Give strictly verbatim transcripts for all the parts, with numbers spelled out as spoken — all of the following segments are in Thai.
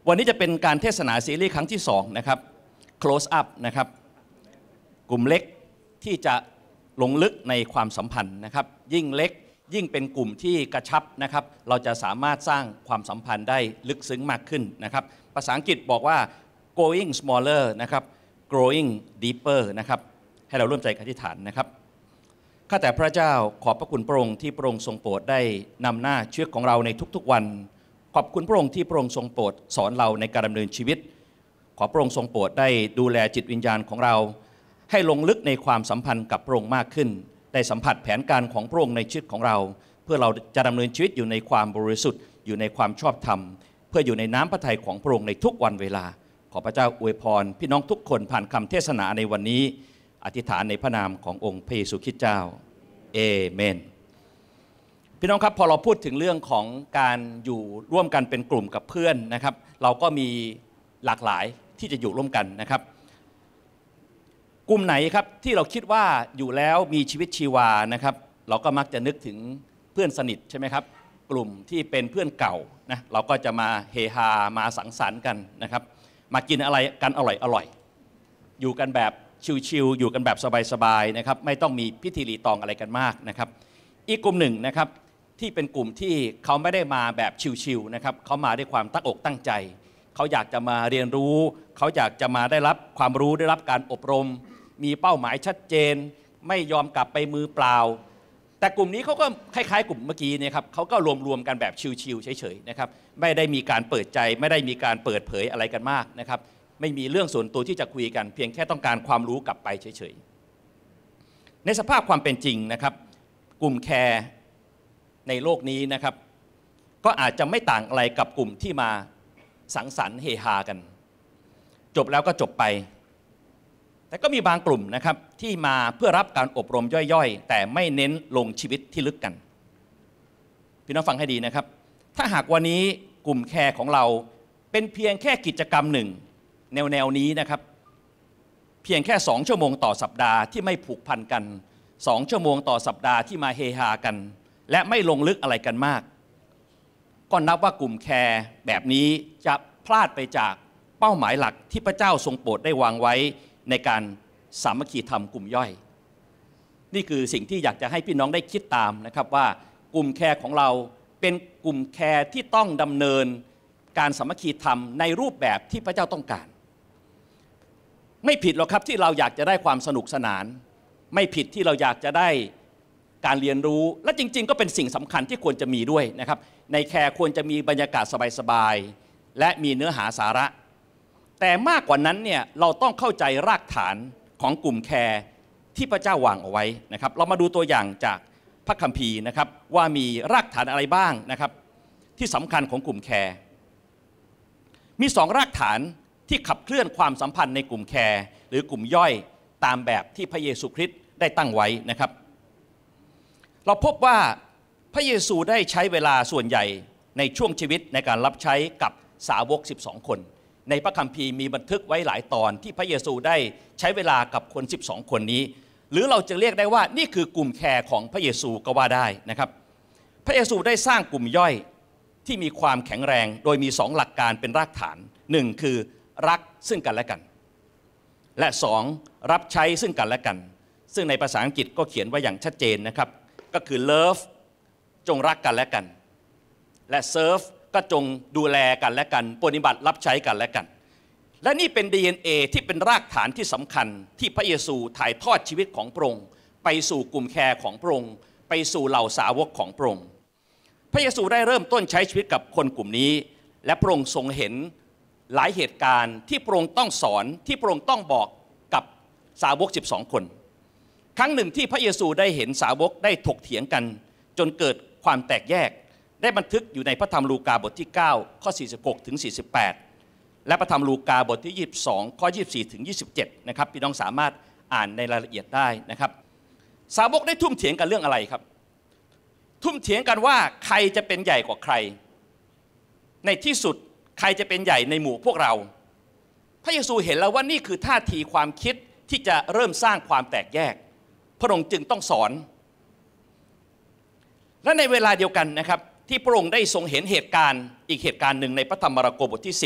วันนี้จะเป็นการเทศนาซีรีส์ครั้งที่สองนะครับ Close Up นะครับกลุ่มเล็กที่จะลงลึกในความสัมพันธ์นะครับยิ่งเล็กยิ่งเป็นกลุ่มที่กระชับนะครับเราจะสามารถสร้างความสัมพันธ์ได้ลึกซึ้งมากขึ้นนะครับภาษาอังกฤษบอกว่า going smaller นะครับ growing deeper นะครับให้เราร่วมใจอธิษฐานนะครับข้าแต่พระเจ้าขอบพระคุณพระองค์ที่พระองค์ทรงโปรดได้นำหน้าชีวิตของเราในทุกๆวันขอบคุณพระองค์ที่พระองค์ทรงโปรดสอนเราในการดำเนินชีวิตขอพระองค์ทรงโปรดได้ดูแลจิตวิญญาณของเราให้ลงลึกในความสัมพันธ์กับพระองค์มากขึ้นได้สัมผัสแผนการของพระองค์ในชีวิตของเราเพื่อเราจะดำเนินชีวิตอยู่ในความบริสุทธิ์อยู่ในความชอบธรรมเพื่ออยู่ในน้ำพระทัยของพระองค์ในทุกวันเวลาขอพระเจ้าอวยพรพี่น้องทุกคนผ่านคำเทศนาในวันนี้อธิษฐานในพระนามขององค์พระเยซูคริสต์เจ้าเอเมนพี่น้องครับพอเราพูดถึงเรื่องของการอยู่ร่วมกันเป็นกลุ่มกับเพื่อนนะครับเราก็มีหลากหลายที่จะอยู่ร่วมกันนะครับกลุ่มไหนครับที่เราคิดว่าอยู่แล้วมีชีวิตชีวานะครับเราก็มักจะนึกถึงเพื่อนสนิทใช่ไหมครับกลุ่มที่เป็นเพื่อนเก่านะเราก็จะมาเฮฮามาสังสรรค์กันนะครับมากินอะไรกันอร่อยอร่อยอยู่กันแบบชิลๆอยู่กันแบบสบายๆนะครับไม่ต้องมีพิธีรีตองอะไรกันมากนะครับอีกกลุ่มหนึ่งนะครับที่เป็นกลุ่มที่เขาไม่ได้มาแบบชิลๆนะครับเขามาด้วยความตั้งอกตั้งใจเขาอยากจะมาเรียนรู้เขาอยากจะมาได้รับความรู้ได้รับการอบรมมีเป้าหมายชัดเจนไม่ยอมกลับไปมือเปล่าแต่กลุ่มนี้เขาก็คล้ายๆกลุ่มเมื่อกี้เนี่ยครับเขาก็รวมๆกันแบบชิลๆเฉยๆนะครับไม่ได้มีการเปิดใจไม่ได้มีการเปิดเผยอะไรกันมากนะครับไม่มีเรื่องส่วนตัวที่จะคุยกันเพียงแค่ต้องการความรู้กลับไปเฉยๆในสภาพความเป็นจริงนะครับกลุ่มแคร์ในโลกนี้นะครับก็อาจจะไม่ต่างอะไรกับกลุ่มที่มาสังสรรค์เฮฮากันจบแล้วก็จบไปแต่ก็มีบางกลุ่มนะครับที่มาเพื่อรับการอบรมย่อยๆแต่ไม่เน้นลงชีวิตที่ลึกกันพี่น้องฟังให้ดีนะครับถ้าหากวันนี้กลุ่มแคร์ของเราเป็นเพียงแค่กิจกรรมหนึ่งแนวแนวนี้นะครับเพียงแค่สองชั่วโมงต่อสัปดาห์ที่ไม่ผูกพันกันสองชั่วโมงต่อสัปดาห์ที่มาเฮฮากันและไม่ลงลึกอะไรกันมากก็นับว่ากลุ่มแคร์แบบนี้จะพลาดไปจากเป้าหมายหลักที่พระเจ้าทรงโปรดได้วางไว้ในการสามัคคีธรรมกลุ่มย่อยนี่คือสิ่งที่อยากจะให้พี่น้องได้คิดตามนะครับว่ากลุ่มแคร์ของเราเป็นกลุ่มแคร์ที่ต้องดำเนินการสามัคคีธรรมในรูปแบบที่พระเจ้าต้องการไม่ผิดหรอกครับที่เราอยากจะได้ความสนุกสนานไม่ผิดที่เราอยากจะได้การเรียนรู้และจริงๆก็เป็นสิ่งสำคัญที่ควรจะมีด้วยนะครับในแคร์ควรจะมีบรรยากาศสบายๆและมีเนื้อหาสาระแต่มากกว่านั้นเนี่ยเราต้องเข้าใจรากฐานของกลุ่มแคร์ที่พระเจ้าวางเอาไว้นะครับเรามาดูตัวอย่างจากพระคัมภีร์นะครับว่ามีรากฐานอะไรบ้างนะครับที่สำคัญของกลุ่มแคร์มีสองรากฐานที่ขับเคลื่อนความสัมพันธ์ในกลุ่มแคร์หรือกลุ่มย่อยตามแบบที่พระเยซูคริสต์ได้ตั้งไว้นะครับเราพบว่าพระเยซูได้ใช้เวลาส่วนใหญ่ในช่วงชีวิตในการรับใช้กับสาวกสิบสองคนในพระคัมภีร์มีบันทึกไว้หลายตอนที่พระเยซูได้ใช้เวลากับคนสิบสองคนนี้หรือเราจะเรียกได้ว่านี่คือกลุ่มแคร์ของพระเยซูก็ว่าได้นะครับพระเยซูได้สร้างกลุ่มย่อยที่มีความแข็งแรงโดยมีสองหลักการเป็นรากฐานหนึ่งคือรักซึ่งกันและกันและสองรับใช้ซึ่งกันและกันซึ่งในภาษาอังกฤษก็เขียนไว้อย่างชัดเจนนะครับก็คือ love จงรักกันและกันและ serve ก็จงดูแลกันและกันปฏิบัติรับใช้กันและกันและนี่เป็น ดี เอ็น เอ ที่เป็นรากฐานที่สำคัญที่พระเยซูถ่ายทอดชีวิตของพระองค์ไปสู่กลุ่มแคร์ของพระองค์ไปสู่เหล่าสาวกของพระองค์พระเยซูได้เริ่มต้นใช้ชีวิตกับคนกลุ่มนี้และพระองค์ทรงเห็นหลายเหตุการณ์ที่พระองค์ต้องสอนที่พระองค์ต้องบอกกับสาวกสิบสองคนครั้งหนึ่งที่พระเยซูได้เห็นสาวกได้ถกเถียงกันจนเกิดความแตกแยกได้บันทึกอยู่ในพระธรรมลูกาบทที่เก้าข้อสี่สิบหกถึงสี่สิบแปดและพระธรรมลูกาบทที่ยี่สิบสองข้อยี่สิบสี่ถึงยี่สิบเจ็ดนะครับพี่น้องสามารถอ่านในรายละเอียดได้นะครับสาวกได้ทุ่มเถียงกันเรื่องอะไรครับทุ่มเถียงกันว่าใครจะเป็นใหญ่กว่าใครในที่สุดใครจะเป็นใหญ่ในหมู่พวกเราพระเยซูเห็นแล้วว่านี่คือท่าทีความคิดที่จะเริ่มสร้างความแตกแยกพระองค์จึงต้องสอนและในเวลาเดียวกันนะครับที่พระองค์ได้ทรงเห็นเหตุการณ์อีกเหตุการณ์หนึ่งในพระธรรมมาระโกบทที่สิบ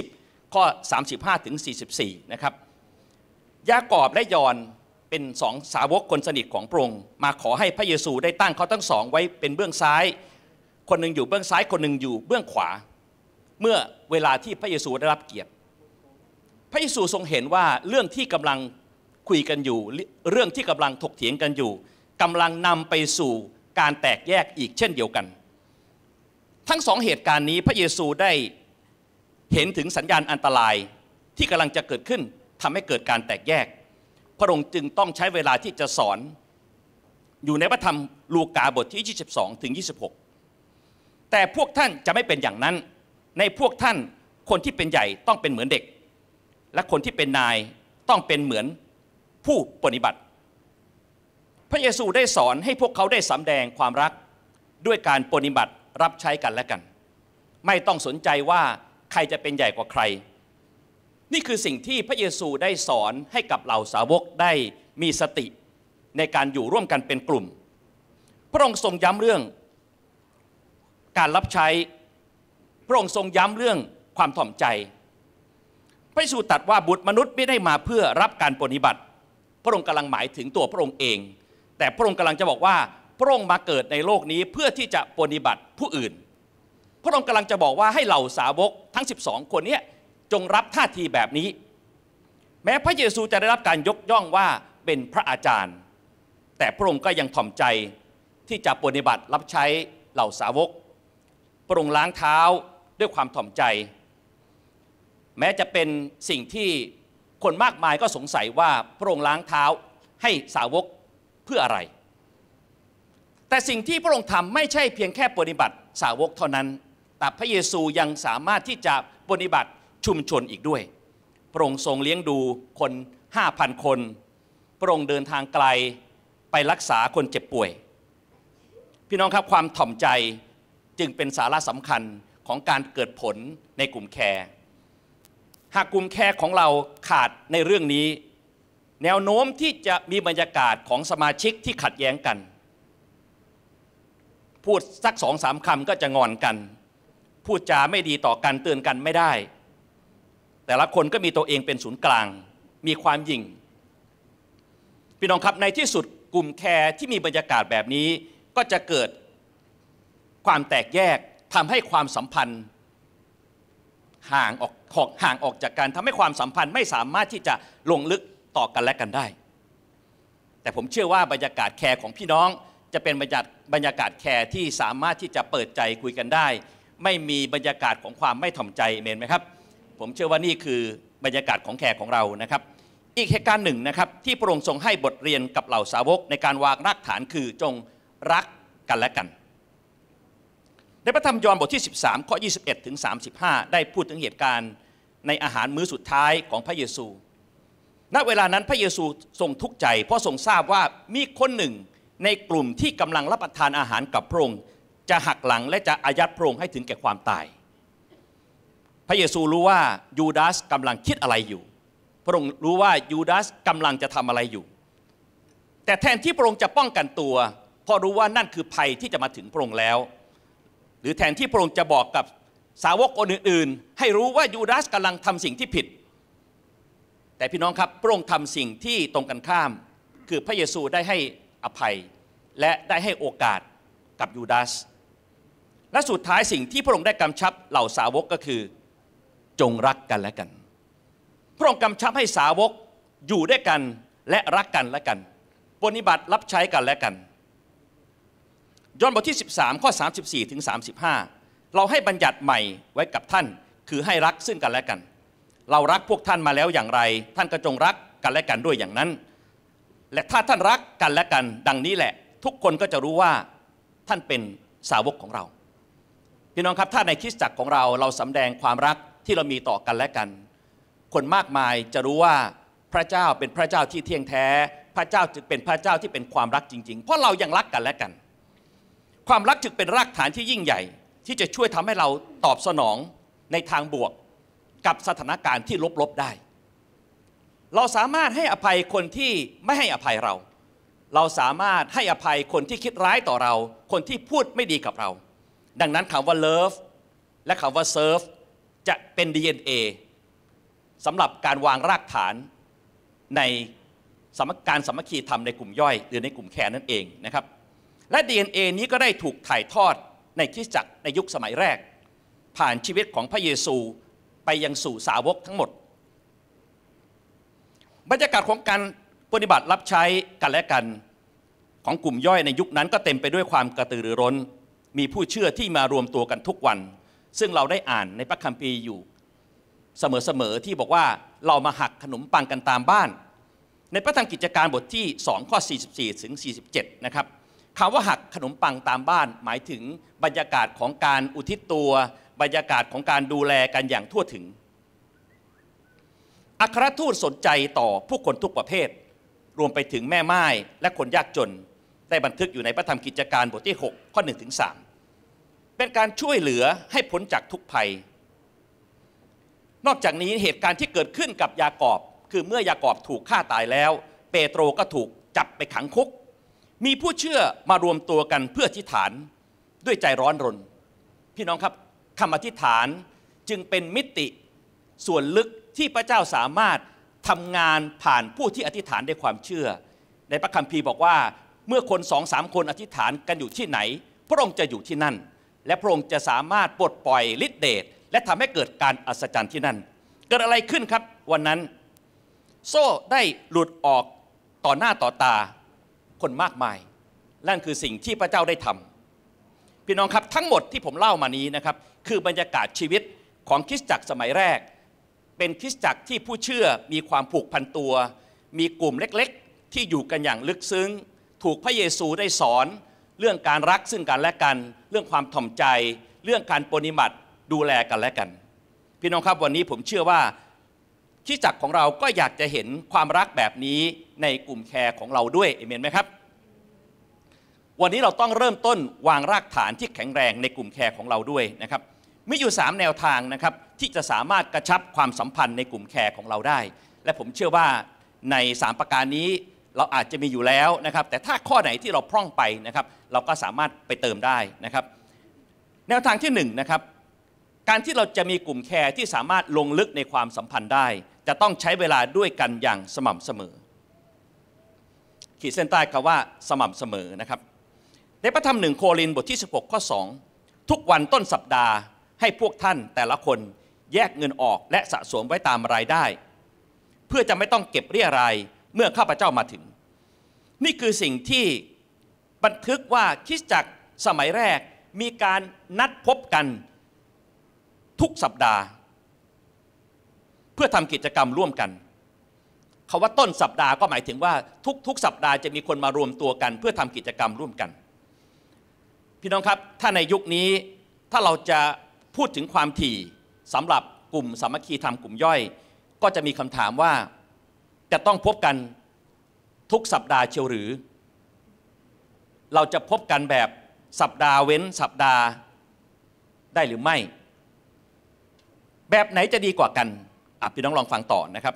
ข้อสามสิบห้าถึงสี่สิบสี่นะครับยากอบและยอนเป็นสองสาวกคนสนิทของพระองค์มาขอให้พระเยซูได้ตั้งเขาทั้งสองไว้เป็นเบื้องซ้ายคนหนึ่งอยู่เบื้องซ้ายคนหนึ่งอยู่เบื้องขวาเมื่อเวลาที่พระเยซูได้รับเกียรติพระเยซูทรงเห็นว่าเรื่องที่กำลังคุยกันอยู่เรื่องที่กำลังถกเถียงกันอยู่กำลังนำไปสู่การแตกแยกอีกเช่นเดียวกันทั้งสองเหตุการณ์นี้พระเยซูได้เห็นถึงสัญญาณอันตรายที่กำลังจะเกิดขึ้นทำให้เกิดการแตกแยกพระองค์จึงต้องใช้เวลาที่จะสอนอยู่ในพระธรรมลูกาบทที่ยี่สิบสองถึงยี่สิบหกแต่พวกท่านจะไม่เป็นอย่างนั้นในพวกท่านคนที่เป็นใหญ่ต้องเป็นเหมือนเด็กและคนที่เป็นนายต้องเป็นเหมือนผู้ปฏิบัติพระเยซูได้สอนให้พวกเขาได้สำแดงความรักด้วยการปฏิบัติรับใช้กันและกันไม่ต้องสนใจว่าใครจะเป็นใหญ่กว่าใครนี่คือสิ่งที่พระเยซูได้สอนให้กับเหล่าสาวกได้มีสติในการอยู่ร่วมกันเป็นกลุ่มพระองค์ทรงย้ำเรื่องการรับใช้พระองค์ทรงย้ำเรื่องความถ่อมใจพระเยซูตรัสว่าบุตรมนุษย์ไม่ได้มาเพื่อรับการปฏิบัติพระองค์กำลังหมายถึงตัวพระองค์เองแต่พระองค์กำลังจะบอกว่าพระองค์มาเกิดในโลกนี้เพื่อที่จะปฏิบัติผู้อื่นพระองค์กำลังจะบอกว่าให้เหล่าสาวกทั้งสิบสองคนนี้จงรับท่าทีแบบนี้แม้พระเยซูจะได้รับการยกย่องว่าเป็นพระอาจารย์แต่พระองค์ก็ยังถ่อมใจที่จะปฏิบัติรับใช้เหล่าสาวกพระองค์ล้างเท้าด้วยความถ่อมใจแม้จะเป็นสิ่งที่คนมากมายก็สงสัยว่าพระองค์ล้างเท้าให้สาวกเพื่ออะไรแต่สิ่งที่พระองค์ทำไม่ใช่เพียงแค่ปฏิบัติสาวกเท่านั้นแต่พระเยซูยังสามารถที่จะปฏิบัติชุมชนอีกด้วยพระองค์ทรงเลี้ยงดูคน ห้าพัน คนพระองค์เดินทางไกลไปรักษาคนเจ็บป่วยพี่น้องครับความถ่อมใจจึงเป็นสาระสำคัญของการเกิดผลในกลุ่มแคร์หากกลุ่มแคร์ของเราขาดในเรื่องนี้แนวโน้มที่จะมีบรรยากาศของสมาชิกที่ขัดแย้งกันพูดสักสองสามคำก็จะงอนกันพูดจาไม่ดีต่อกันเตือนกันไม่ได้แต่ละคนก็มีตัวเองเป็นศูนย์กลางมีความหยิ่งพี่น้องครับในที่สุดกลุ่มแคร์ที่มีบรรยากาศแบบนี้ก็จะเกิดความแตกแยกทำให้ความสัมพันธ์ห่างออกห่างออกจากกันทำให้ความสัมพันธ์ไม่สามารถที่จะลงลึกต่อกันและกันได้แต่ผมเชื่อว่าบรรยากาศแคร์ของพี่น้องจะเป็นบรรยากาศบรรยากาศแคร์ที่สามารถที่จะเปิดใจคุยกันได้ไม่มีบรรยากาศของความไม่ถ่อมใจเมนไหมครับผมเชื่อว่านี่คือบรรยากาศของแคร์ของเรานะครับอีกเหตุการณ์หนึ่งนะครับที่พระองค์ทรงให้บทเรียนกับเหล่าสาวกในการวางรากฐานคือจงรักกันและกันในพระธรรมยอห์นบทที่สิบสามข้อยี่สิบเอ็ดถึงสามสิบห้าได้พูดถึงเหตุการณ์ในอาหารมื้อสุดท้ายของพระเยซูณเวลานั้นพระเยซูทรงทุกข์ใจเพราะทรงทราบว่ามีคนหนึ่งในกลุ่มที่กำลังรับประทานอาหารกับพระองค์จะหักหลังและจะอายัดพระองค์ให้ถึงแก่ความตายพระเยซูรู้ว่ายูดาสกำลังคิดอะไรอยู่พระองค์รู้ว่ายูดาสกำลังจะทำอะไรอยู่แต่แทนที่พระองค์จะป้องกันตัวเพราะรู้ว่านั่นคือภัยที่จะมาถึงพระองค์แล้วหรือแทนที่พระองค์จะบอกกับสาวกคนอื่นๆให้รู้ว่ายูดาสกำลังทำสิ่งที่ผิดแต่พี่น้องครับพระองค์ทำสิ่งที่ตรงกันข้ามคือพระเยซูได้ให้อภัยและได้ให้โอกาสกับยูดาสและสุดท้ายสิ่งที่พระองค์ได้กำชับเหล่าสาวกก็คือจงรักกันและกันพระองค์กำชับให้สาวกอยู่ด้วยกันและรักกันและกันปฏิบัติรับใช้กันและกันยอห์นบทที่สิบสามข้อสามสิบสี่ถึงสามสิบห้าเราให้บัญญัติใหม่ไว้กับท่านคือให้รักซึ่งกันและกันเรารักพวกท่านมาแล้วอย่างไรท่านก็จงรักกันและกันด้วยอย่างนั้นและถ้าท่านรักกันและกันดังนี้แหละทุกคนก็จะรู้ว่าท่านเป็นสาวกของเราพี่น้องครับถ้าในคริสตจักรของเราเราสำแดงความรักที่เรามีต่อกันและกันคนมากมายจะรู้ว่าพระเจ้าเป็นพระเจ้าที่เที่ยงแท้พระเจ้าจึงเป็นพระเจ้าที่เป็นความรักจริงๆเพราะเรายังรักกันและกันความรักจึงเป็นรากฐานที่ยิ่งใหญ่ที่จะช่วยทำให้เราตอบสนองในทางบวกกับสถานการณ์ที่ลบๆได้เราสามารถให้อภัยคนที่ไม่ให้อภัยเราเราสามารถให้อภัยคนที่คิดร้ายต่อเราคนที่พูดไม่ดีกับเราดังนั้นคำว่า love และคำว่า serve จะเป็น ดี เอ็น เอสำหรับการวางรากฐานในสมการสามัคคีธรรมในกลุ่มย่อยหรือในกลุ่มแคร์นั่นเองนะครับและ ดี เอ็น เอ นี้ก็ได้ถูกถ่ายทอดในคริสตจักรในยุคสมัยแรกผ่านชีวิตของพระเยซูไปยังสู่สาวกทั้งหมดบรรยากาศของการปฏิบัติรับใช้กันและกันของกลุ่มย่อยในยุคนั้นก็เต็มไปด้วยความกระตือรือร้นมีผู้เชื่อที่มารวมตัวกันทุกวันซึ่งเราได้อ่านในพระคัมภีร์อยู่เสมอๆที่บอกว่าเรามาหักขนมปังกันตามบ้านในพระธรรมกิจการบทที่สองข้อสี่สิบสี่ถึงสี่สิบเจ็ดนะครับคำว่าหักขนมปังตามบ้านหมายถึงบรรยากาศของการอุทิศตัวบรรยากาศของการดูแลกันอย่างทั่วถึงอัครทูตสนใจต่อผู้คนทุกประเภทรวมไปถึงแม่ม่ายและคนยากจนได้บันทึกอยู่ในพระธรรมกิจการบทที่หกข้อหนึ่งถึงสามเป็นการช่วยเหลือให้พ้นจากทุกภัยนอกจากนี้เหตุการณ์ที่เกิดขึ้นกับยากอบคือเมื่อยากอบถูกฆ่าตายแล้วเปโตรก็ถูกจับไปขังคุกมีผู้เชื่อมารวมตัวกันเพื่ออธิษฐานด้วยใจร้อนรนพี่น้องครับคำอธิษฐานจึงเป็นมิติส่วนลึกที่พระเจ้าสามารถทำงานผ่านผู้ที่อธิษฐานด้วยความเชื่อในพระคัมภีร์บอกว่าเมื่อคนสองสามคนอธิษฐานกันอยู่ที่ไหนพระองค์จะอยู่ที่นั่นและพระองค์จะสามารถปลดปล่อยฤทธิเดชและทำให้เกิดการอัศจรรย์ที่นั่นเกิดอะไรขึ้นครับวันนั้นโซ่ได้หลุดออกต่อหน้าต่อตาคนมากมายนั่นคือสิ่งที่พระเจ้าได้ทำพี่น้องครับทั้งหมดที่ผมเล่ามานี้นะครับคือบรรยากาศชีวิตของคริสตจักรสมัยแรกเป็นคริสตจักรที่ผู้เชื่อมีความผูกพันตัวมีกลุ่มเล็กๆที่อยู่กันอย่างลึกซึ้งถูกพระเยซูได้สอนเรื่องการรักซึ่งกันและกันเรื่องความถ่อมใจเรื่องการปฏิบัติดูแลกันและกันพี่น้องครับวันนี้ผมเชื่อว่าคริสตจักรของเราก็อยากจะเห็นความรักแบบนี้ในกลุ่มแคร์ของเราด้วยเอเมนไหมครับวันนี้เราต้องเริ่มต้นวางรากฐานที่แข็งแรงในกลุ่มแคร์ของเราด้วยนะครับมีอยู่สามแนวทางนะครับที่จะสามารถกระชับความสัมพันธ์ในกลุ่มแคร์ของเราได้และผมเชื่อว่าในสามประการนี้เราอาจจะมีอยู่แล้วนะครับแต่ถ้าข้อไหนที่เราพร่องไปนะครับเราก็สามารถไปเติมได้นะครับแนวทางที่หนึ่งนะครับการที่เราจะมีกลุ่มแคร์ที่สามารถลงลึกในความสัมพันธ์ได้จะต้องใช้เวลาด้วยกันอย่างสม่ำเสมอขีดเส้นใต้คำว่าสม่ำเสมอนะครับในพระธรรมหนึ่งโครินธ์บทที่สิบหกข้อสองทุกวันต้นสัปดาห์ให้พวกท่านแต่ละคนแยกเงินออกและสะสมไว้ตามรายได้เพื่อจะไม่ต้องเก็บเรี่ยรายเมื่อข้าพเจ้ามาถึงนี่คือสิ่งที่บันทึกว่าคริสตจักรสมัยแรกมีการนัดพบกันทุกสัปดาห์เพื่อทำกิจกรรมร่วมกันคำว่าต้นสัปดาห์ก็หมายถึงว่าทุกๆสัปดาห์จะมีคนมารวมตัวกันเพื่อทำกิจกรรมร่วมกันพี่น้องครับถ้าในยุคนี้ถ้าเราจะพูดถึงความถี่สำหรับกลุ่มสามัคคีธรรมกลุ่มย่อยก็จะมีคำถามว่าจะต้องพบกันทุกสัปดาห์เชียวหรือเราจะพบกันแบบสัปดาห์เว้นสัปดาห์ได้หรือไม่แบบไหนจะดีกว่ากันอ่ะพี่น้องลองฟังต่อนะครับ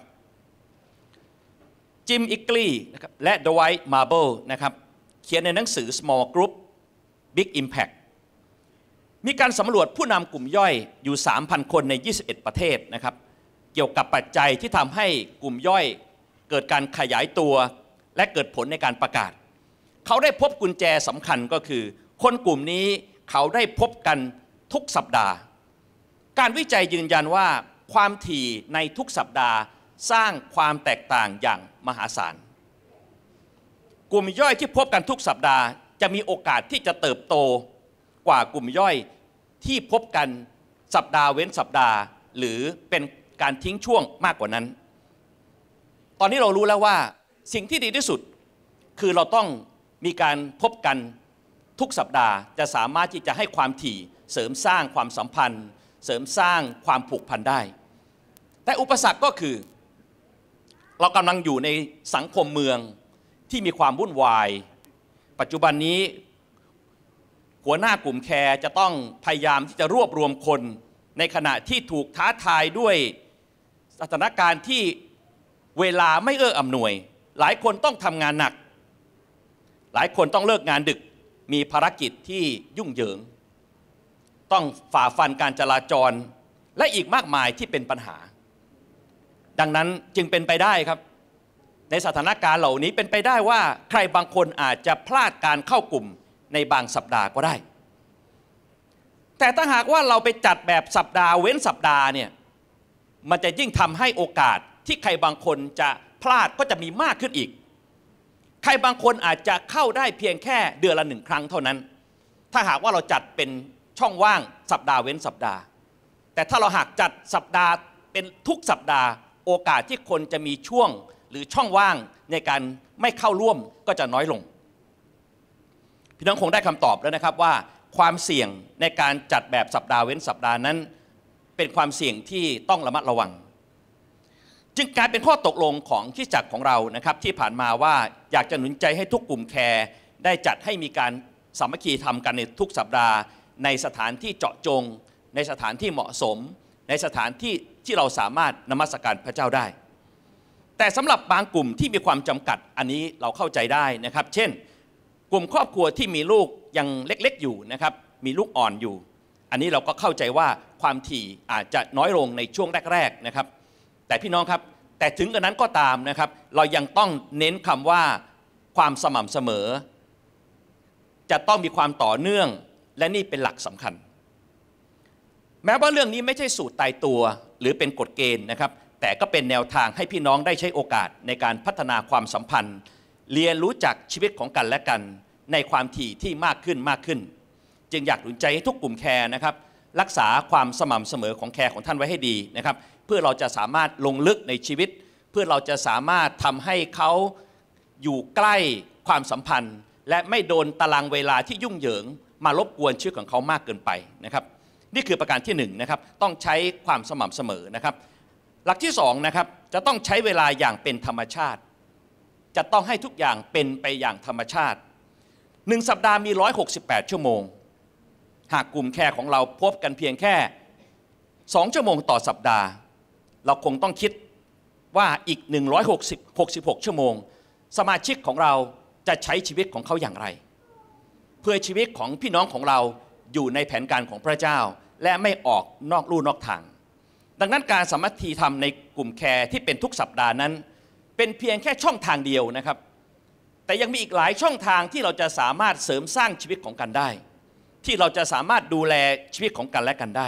จิมอิกลีนะครับและดไวท์มาร์เบิลนะครับเขียนในหนังสือ Small Group Big Impact มีการสำรวจผู้นำกลุ่มย่อยอยู่ สามพัน คนในยี่สิบเอ็ดประเทศนะครับเกี่ยวกับปัจจัยที่ทำให้กลุ่มย่อยเกิดการขยายตัวและเกิดผลในการประกาศเขาได้พบกุญแจสำคัญก็คือคนกลุ่มนี้เขาได้พบกันทุกสัปดาห์การวิจัยยืนยันว่าความถี่ในทุกสัปดาห์สร้างความแตกต่างอย่างมหาศาลกลุ่มย่อยที่พบกันทุกสัปดาห์จะมีโอกาสที่จะเติบโตกว่ากลุ่มย่อยที่พบกันสัปดาห์เว้นสัปดาห์หรือเป็นการทิ้งช่วงมากกว่านั้นตอนนี้เรารู้แล้วว่าสิ่งที่ดีที่สุดคือเราต้องมีการพบกันทุกสัปดาห์จะสามารถที่จะให้ความถี่เสริมสร้างความสัมพันธ์เสริมสร้างความผูกพันได้แต่อุปสรรคก็คือเรากำลังอยู่ในสังคมเมืองที่มีความวุ่นวายปัจจุบันนี้หัวหน้ากลุ่มแคร์จะต้องพยายามที่จะรวบรวมคนในขณะที่ถูกท้าทายด้วยสถานการณ์ที่เวลาไม่เอื้ออำนวยหลายคนต้องทำงานหนักหลายคนต้องเลิกงานดึกมีภารกิจที่ยุ่งเหยิงต้องฝ่าฟันการจราจรและอีกมากมายที่เป็นปัญหาดังนั้นจึงเป็นไปได้ครับในสถานการณ์เหล่านี้เป็นไปได้ว่าใครบางคนอาจจะพลาดการเข้ากลุ่มในบางสัปดาห์ก็ได้แต่ถ้าหากว่าเราไปจัดแบบสัปดาห์เว้นสัปดาห์เนี่ยมันจะยิ่งทำให้โอกาสที่ใครบางคนจะพลาดก็จะมีมากขึ้นอีกใครบางคนอาจจะเข้าได้เพียงแค่เดือนละหนึ่งครั้งเท่านั้นถ้าหากว่าเราจัดเป็นช่องว่างสัปดาห์เว้นสัปดาห์แต่ถ้าเราหากจัดสัปดาห์เป็นทุกสัปดาห์โอกาสที่คนจะมีช่วงหรือช่องว่างในการไม่เข้าร่วมก็จะน้อยลงพี่น้องคงได้คำตอบแล้วนะครับว่าความเสี่ยงในการจัดแบบสัปดาห์เว้นสัปดาห์นั้นเป็นความเสี่ยงที่ต้องระมัดระวังจึงกลายเป็นข้อตกลงของคริสตจักรของเรานะครับที่ผ่านมาว่าอยากจะหนุนใจให้ทุกกลุ่มแคร์ได้จัดให้มีการสามัคคีทำกันในทุกสัปดาห์ในสถานที่เจาะจงในสถานที่เหมาะสมในสถานที่ที่เราสามารถนมัสการพระเจ้าได้แต่สำหรับบางกลุ่มที่มีความจำกัดอันนี้เราเข้าใจได้นะครับเช่นกลุ่มครอบครัวที่มีลูกยังเล็กๆอยู่นะครับมีลูกอ่อนอยู่อันนี้เราก็เข้าใจว่าความถี่อาจจะน้อยลงในช่วงแรกๆนะครับแต่พี่น้องครับแต่ถึงกระนั้นก็ตามนะครับเรายังต้องเน้นคำว่าความสม่ำเสมอจะต้องมีความต่อเนื่องและนี่เป็นหลักสำคัญแม้ว่าเรื่องนี้ไม่ใช่สูตรตายตัวหรือเป็นกฎเกณฑ์นะครับแต่ก็เป็นแนวทางให้พี่น้องได้ใช้โอกาสในการพัฒนาความสัมพันธ์เรียนรู้จักชีวิตของกันและกันในความถี่ที่มากขึ้นมากขึ้นจึงอยากหนุนใจให้ทุกกลุ่มแคร์นะครับรักษาความสม่ำเสมอของแคร์ของท่านไว้ให้ดีนะครับเพื่อเราจะสามารถลงลึกในชีวิตเพื่อเราจะสามารถทำให้เขาอยู่ใกล้ความสัมพันธ์และไม่โดนตารางเวลาที่ยุ่งเหยิงมารบกวนชีวิตของเขามากเกินไปนะครับนี่คือประการที่หนึ่งนะครับต้องใช้ความสม่ำเสมอนะครับหลักที่สองนะครับจะต้องใช้เวลาอย่างเป็นธรรมชาติจะต้องให้ทุกอย่างเป็นไปอย่างธรรมชาติหนึ่งสัปดาห์มีหนึ่งร้อยหกสิบแปดชั่วโมงหากกลุ่มแคร์ของเราพบกันเพียงแค่สองชั่วโมงต่อสัปดาห์เราคงต้องคิดว่าอีกหนึ่งร้อยหกสิบ หกสิบหกชั่วโมงสมาชิกของเราจะใช้ชีวิตของเขาอย่างไรเพื่อชีวิตของพี่น้องของเราอยู่ในแผนการของพระเจ้าและไม่ออกนอกลู่นอกทางดังนั้นการสามัคคีธรรมในกลุ่มแคร์ที่เป็นทุกสัปดาห์นั้นเป็นเพียงแค่ช่องทางเดียวนะครับแต่ยังมีอีกหลายช่องทางที่เราจะสามารถเสริมสร้างชีวิตของกันได้ที่เราจะสามารถดูแลชีวิตของกันและกันได้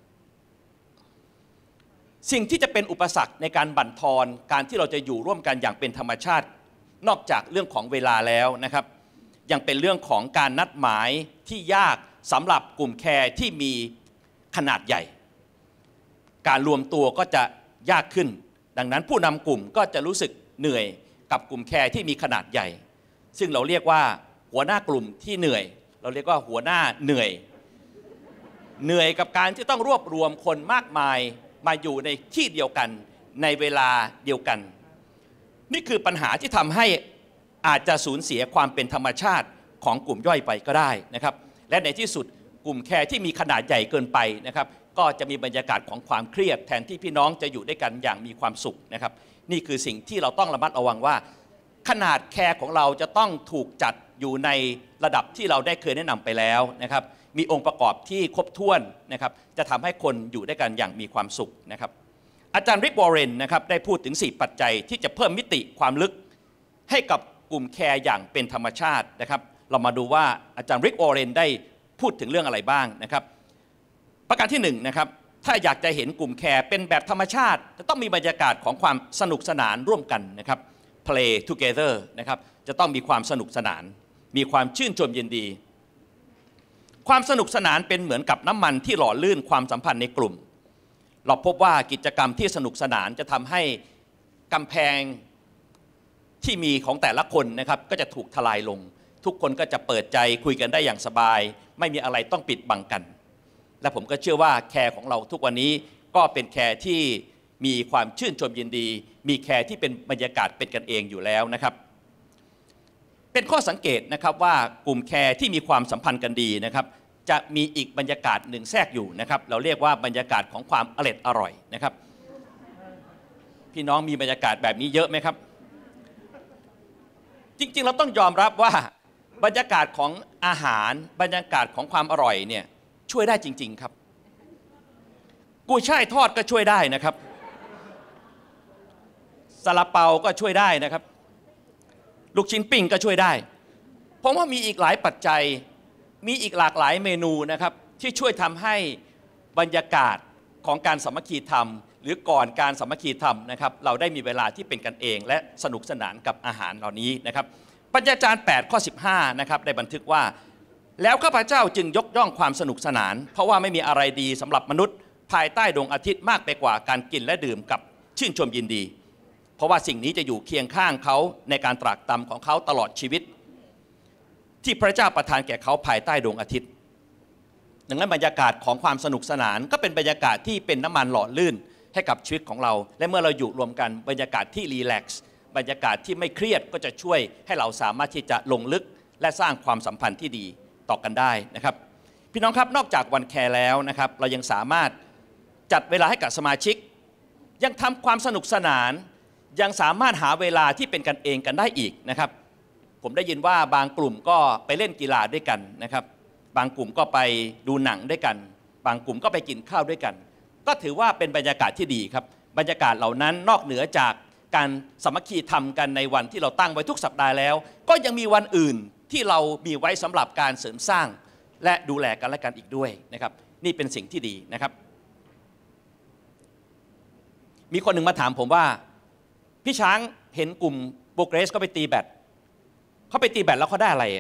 สิ่งที่จะเป็นอุปสรรคในการบั่นทอนการที่เราจะอยู่ร่วมกันอย่างเป็นธรรมชาตินอกจากเรื่องของเวลาแล้วนะครับยังเป็นเรื่องของการนัดหมายที่ยากสำหรับกลุ่มแคร์ที่มีขนาดใหญ่การรวมตัวก็จะยากขึ้นดังนั้นผู้นำกลุ่มก็จะรู้สึกเหนื่อยกับกลุ่มแคร์ที่มีขนาดใหญ่ซึ่งเราเรียกว่าหัวหน้ากลุ่มที่เหนื่อยเราเรียกว่าหัวหน้าเหนื่อยเหนื่อยกับการที่ต้องรวบรวมคนมากมายมาอยู่ในที่เดียวกันในเวลาเดียวกันนี่คือปัญหาที่ทำให้อาจจะสูญเสียความเป็นธรรมชาติของกลุ่มย่อยไปก็ได้นะครับและในที่สุดกลุ่มแคร์ที่มีขนาดใหญ่เกินไปนะครับก็จะมีบรรยากาศของความเครียดแทนที่พี่น้องจะอยู่ด้วยกันอย่างมีความสุขนะครับนี่คือสิ่งที่เราต้องระมัดระวังว่าขนาดแคร์ของเราจะต้องถูกจัดอยู่ในระดับที่เราได้เคยแนะนำไปแล้วนะครับมีองค์ประกอบที่ครบถ้วนนะครับจะทำให้คนอยู่ด้วยกันอย่างมีความสุขนะครับอาจารย์ริกวอร์เรนนะครับได้พูดถึงสี่ปัจจัยที่จะเพิ่มมิติความลึกให้กับกลุ่มแคร์อย่างเป็นธรรมชาตินะครับเรามาดูว่าอาจารย์ริกวอร์เรนได้พูดถึงเรื่องอะไรบ้างนะครับประการที่หนึ่งนะครับถ้าอยากจะเห็นกลุ่มแคร์เป็นแบบธรรมชาติจะต้องมีบรรยากาศของความสนุกสนานร่วมกันนะครับ play together นะครับจะต้องมีความสนุกสนานมีความชื่นชมยินดีความสนุกสนานเป็นเหมือนกับน้ำมันที่หล่อลื่นความสัมพันธ์ในกลุ่มเราพบว่ากิจกรรมที่สนุกสนานจะทำให้กำแพงที่มีของแต่ละคนนะครับก็จะถูกทลายลงทุกคนก็จะเปิดใจคุยกันได้อย่างสบายไม่มีอะไรต้องปิดบังกันและผมก็เชื่อว่าแคร์ของเราทุกวันนี้ก็เป็นแคร์ที่มีความชื่นชมยินดีมีแคร์ที่เป็นบรรยากาศเป็นกันเองอยู่แล้วนะครับเป็นข้อสังเกตนะครับว่ากลุ่มแคร์ที่มีความสัมพันธ์กันดีนะครับจะมีอีกบรรยากาศหนึ่งแทรกอยู่นะครับเราเรียกว่าบรรยากาศของความอร่อยอร่อยนะครับพี่น้องมีบรรยากาศแบบนี้เยอะไหมครับจริงๆเราต้องยอมรับว่าบรรยากาศของอาหารบรรยากาศของความอร่อยเนี่ยช่วยได้จริงๆครับกุ้ยช่ายทอดก็ช่วยได้นะครับซาลาเปาก็ช่วยได้นะครับลูกชิ้นปิ้งก็ช่วยได้ผมว่ามีอีกหลายปัจจัยมีอีกหลากหลายเมนูนะครับที่ช่วยทำให้บรรยากาศของการสามัคคีธรรมหรือก่อนการสามัคคีธรรมนะครับเราได้มีเวลาที่เป็นกันเองและสนุกสนานกับอาหารเหล่านี้นะครับปัญญาจารย์แปดข้อสิบห้านะครับได้บันทึกว่าแล้วข้าพเจ้าจึงยกย่องความสนุกสนานเพราะว่าไม่มีอะไรดีสำหรับมนุษย์ภายใต้ดวงอาทิตย์มากไปกว่าการกินและดื่มกับชื่นชมยินดีเพราะว่าสิ่งนี้จะอยู่เคียงข้างเขาในการตรากตรำของเขาตลอดชีวิตที่พระเจ้าประทานแก่เขาภายใต้ดวงอาทิตย์ดังนั้นบรรยากาศของความสนุกสนานก็เป็นบรรยากาศที่เป็นน้ำมันหล่อลื่นให้กับชีวิตของเราและเมื่อเราอยู่รวมกันบรรยากาศที่รีแลกซ์บรรยากาศที่ไม่เครียดก็จะช่วยให้เราสามารถที่จะลงลึกและสร้างความสัมพันธ์ที่ดีต่อกันได้นะครับพี่น้องครับนอกจากวันแคร์แล้วนะครับเรายังสามารถจัดเวลาให้กับสมาชิกยังทำความสนุกสนานยังสามารถหาเวลาที่เป็นกันเองกันได้อีกนะครับผมได้ยินว่าบางกลุ่มก็ไปเล่นกีฬาด้วยกันนะครับบางกลุ่มก็ไปดูหนังด้วยกันบางกลุ่มก็ไปกินข้าวด้วยกันก็ถือว่าเป็นบรรยากาศที่ดีครับบรรยากาศเหล่านั้นนอกเหนือจากการสามัคคีทำกันในวันที่เราตั้งไว้ทุกสัปดาห์แล้วก็ยังมีวันอื่นที่เรามีไว้สำหรับการเสริมสร้างและดูแลกันและกันอีกด้วยนะครับนี่เป็นสิ่งที่ดีนะครับมีคนหนึ่งมาถามผมว่าพี่ช้างเห็นกลุ่มโปรเกรสก็ไปตีแบดเขาไปตีแบดแล้วเขาได้อะไร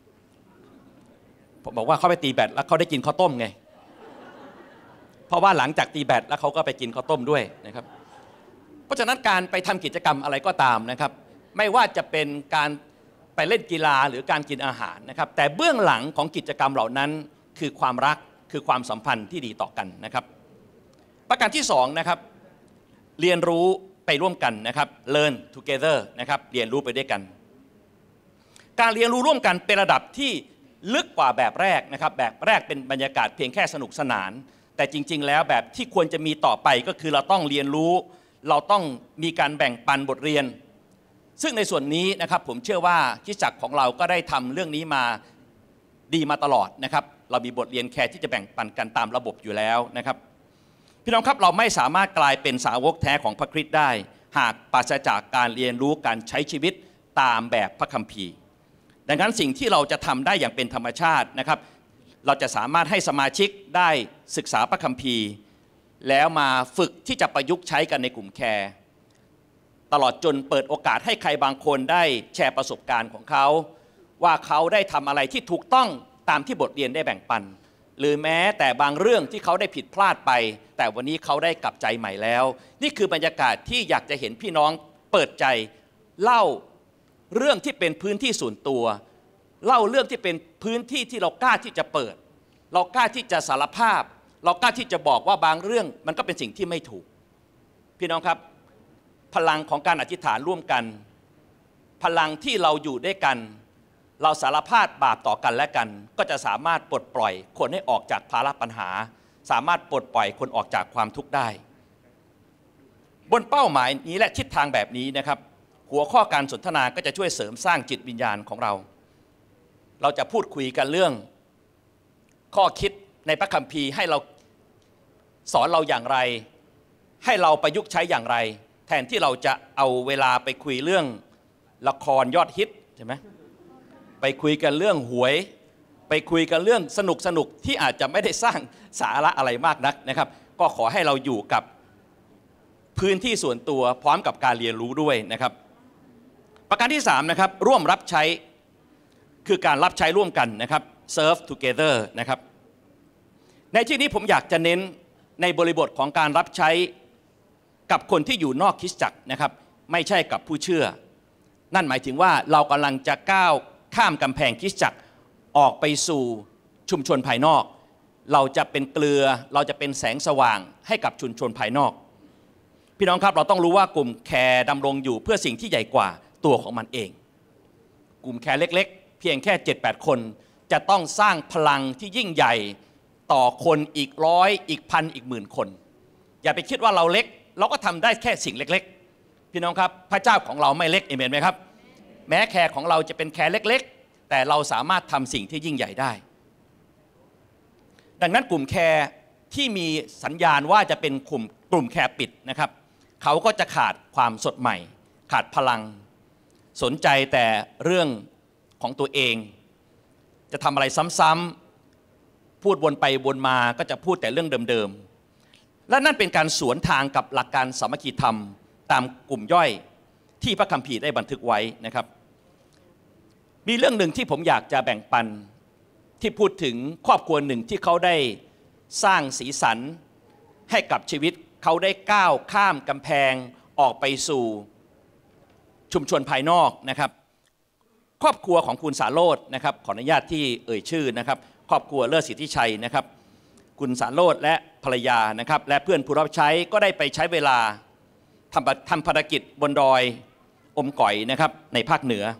ผมบอกว่าเขาไปตีแบดแล้วเขาได้กินข้าวต้มไงเพราะว่าหลังจากตีแบดแล้วเขาก็ไปกินข้าวต้มด้วยนะครับเพราะฉะนั้นการไปทำกิจกรรมอะไรก็ตามนะครับไม่ว่าจะเป็นการไปเล่นกีฬาหรือการกินอาหารนะครับแต่เบื้องหลังของกิจกรรมเหล่านั้นคือความรักคือความสัมพันธ์ที่ดีต่อกันนะครับประการที่สองนะครับเรียนรู้ไปร่วมกันนะครับ learn together นะครับเรียนรู้ไปด้วยกันการเรียนรู้ร่วมกันเป็นระดับที่ลึกกว่าแบบแรกนะครับแบบแรกเป็นบรรยากาศเพียงแค่สนุกสนานแต่จริงๆแล้วแบบที่ควรจะมีต่อไปก็คือเราต้องเรียนรู้เราต้องมีการแบ่งปันบทเรียนซึ่งในส่วนนี้นะครับผมเชื่อว่าคริสตจักรของเราก็ได้ทำเรื่องนี้มาดีมาตลอดนะครับเรามีบทเรียนแคร์ที่จะแบ่งปันกันตามระบบอยู่แล้วนะครับพี่น้องครับเราไม่สามารถกลายเป็นสาวกแท้ของพระคริสต์ได้หากปราศจากการเรียนรู้การใช้ชีวิตตามแบบพระคัมภีร์ดังนั้นสิ่งที่เราจะทำได้อย่างเป็นธรรมชาตินะครับเราจะสามารถให้สมาชิกได้ศึกษาพระคัมภีร์แล้วมาฝึกที่จะประยุกต์ใช้กันในกลุ่มแคร์ตลอดจนเปิดโอกาสให้ใครบางคนได้แชร์ประสบการณ์ของเขาว่าเขาได้ทำอะไรที่ถูกต้องตามที่บทเรียนได้แบ่งปันหรือแม้แต่บางเรื่องที่เขาได้ผิดพลาดไปแต่วันนี้เขาได้กลับใจใหม่แล้วนี่คือบรรยากาศที่อยากจะเห็นพี่น้องเปิดใจเล่าเรื่องที่เป็นพื้นที่ส่วนตัวเล่าเรื่องที่เป็นพื้นที่ที่เรากล้าที่จะเปิดเรากล้าที่จะสารภาพเรากล้าที่จะบอกว่าบางเรื่องมันก็เป็นสิ่งที่ไม่ถูกพี่น้องครับพลังของการอธิษฐานร่วมกันพลังที่เราอยู่ด้วยกันเราสารภาพบาปต่อกันและกันก็จะสามารถปลดปล่อยคนให้ออกจากภาระปัญหาสามารถปลดปล่อยคนออกจากความทุกข์ได้บนเป้าหมายนี้และทิศทางแบบนี้นะครับหัวข้อการสนทนาก็จะช่วยเสริมสร้างจิตวิญญาณของเราเราจะพูดคุยกันเรื่องข้อคิดในพระคัมภีร์ให้เราสอนเราอย่างไรให้เราประยุกต์ใช้อย่างไรแทนที่เราจะเอาเวลาไปคุยเรื่องละครยอดฮิตใช่ไหมไปคุยกันเรื่องหวยไปคุยกันเรื่องสนุกสนุกที่อาจจะไม่ได้สร้างสาระอะไรมากนักนะครับก็ขอให้เราอยู่กับพื้นที่ส่วนตัวพร้อมกับการเรียนรู้ด้วยนะครับประการที่สามนะครับร่วมรับใช้คือการรับใช้ร่วมกันนะครับ serve together นะครับในที่นี้ผมอยากจะเน้นในบริบทของการรับใช้กับคนที่อยู่นอกคริสตจักรนะครับไม่ใช่กับผู้เชื่อนั่นหมายถึงว่าเรากำลังจะก้าวข้ามกำแพงคริสตจักรออกไปสู่ชุมชนภายนอกเราจะเป็นเกลือเราจะเป็นแสงสว่างให้กับชุมชนภายนอกพี่น้องครับเราต้องรู้ว่ากลุ่มแคร์ดำรงอยู่เพื่อสิ่งที่ใหญ่กว่าตัวของมันเองกลุ่มแคร์เล็กๆเพียงแค่ เจ็ดแปด คนจะต้องสร้างพลังที่ยิ่งใหญ่ต่อคนอีกร้อยอีกพันอีกหมื่นคนอย่าไปคิดว่าเราเล็กเราก็ทำได้แค่สิ่งเล็กๆพี่น้องครับพระเจ้าของเราไม่เล็กเอเมนไหมครับแม้แคร์ของเราจะเป็นแคร์เล็กๆแต่เราสามารถทำสิ่งที่ยิ่งใหญ่ได้ดังนั้นกลุ่มแคร์ที่มีสัญญาณว่าจะเป็นกลุ่มกลุ่มแคร์ปิดนะครับเขาก็จะขาดความสดใหม่ขาดพลังสนใจแต่เรื่องของตัวเองจะทำอะไรซ้ำๆพูดวนไปวนมาก็จะพูดแต่เรื่องเดิมๆและนั่นเป็นการสวนทางกับหลักการสามัคคีธรรมตามกลุ่มย่อยที่พระคัมภีร์ได้บันทึกไว้นะครับมีเรื่องหนึ่งที่ผมอยากจะแบ่งปันที่พูดถึงครอบครัวหนึ่งที่เขาได้สร้างสีสันให้กับชีวิตเขาได้ก้าวข้ามกำแพงออกไปสู่ชุมชนภายนอกนะครับครอบครัวของคุณสาโรจน์นะครับขออนุญาตที่เอ่ยชื่อนะครับครอบครัวเลิศสิทธิชัยนะครับคุณสาโรจน์และภรรยานะครับและเพื่อนผู้รับใช้ก็ได้ไปใช้เวลาทำทำภารกิจบนดอยอมก๋อยนะครับในภาคเหนือ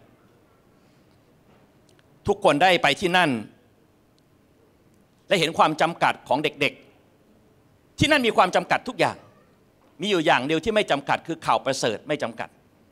ทุกคนได้ไปที่นั่นและเห็นความจำกัดของเด็กๆที่นั่นมีความจำกัดทุกอย่างมีอยู่อย่างเดียวที่ไม่จำกัดคือข่าวประเสริฐไม่จำกัด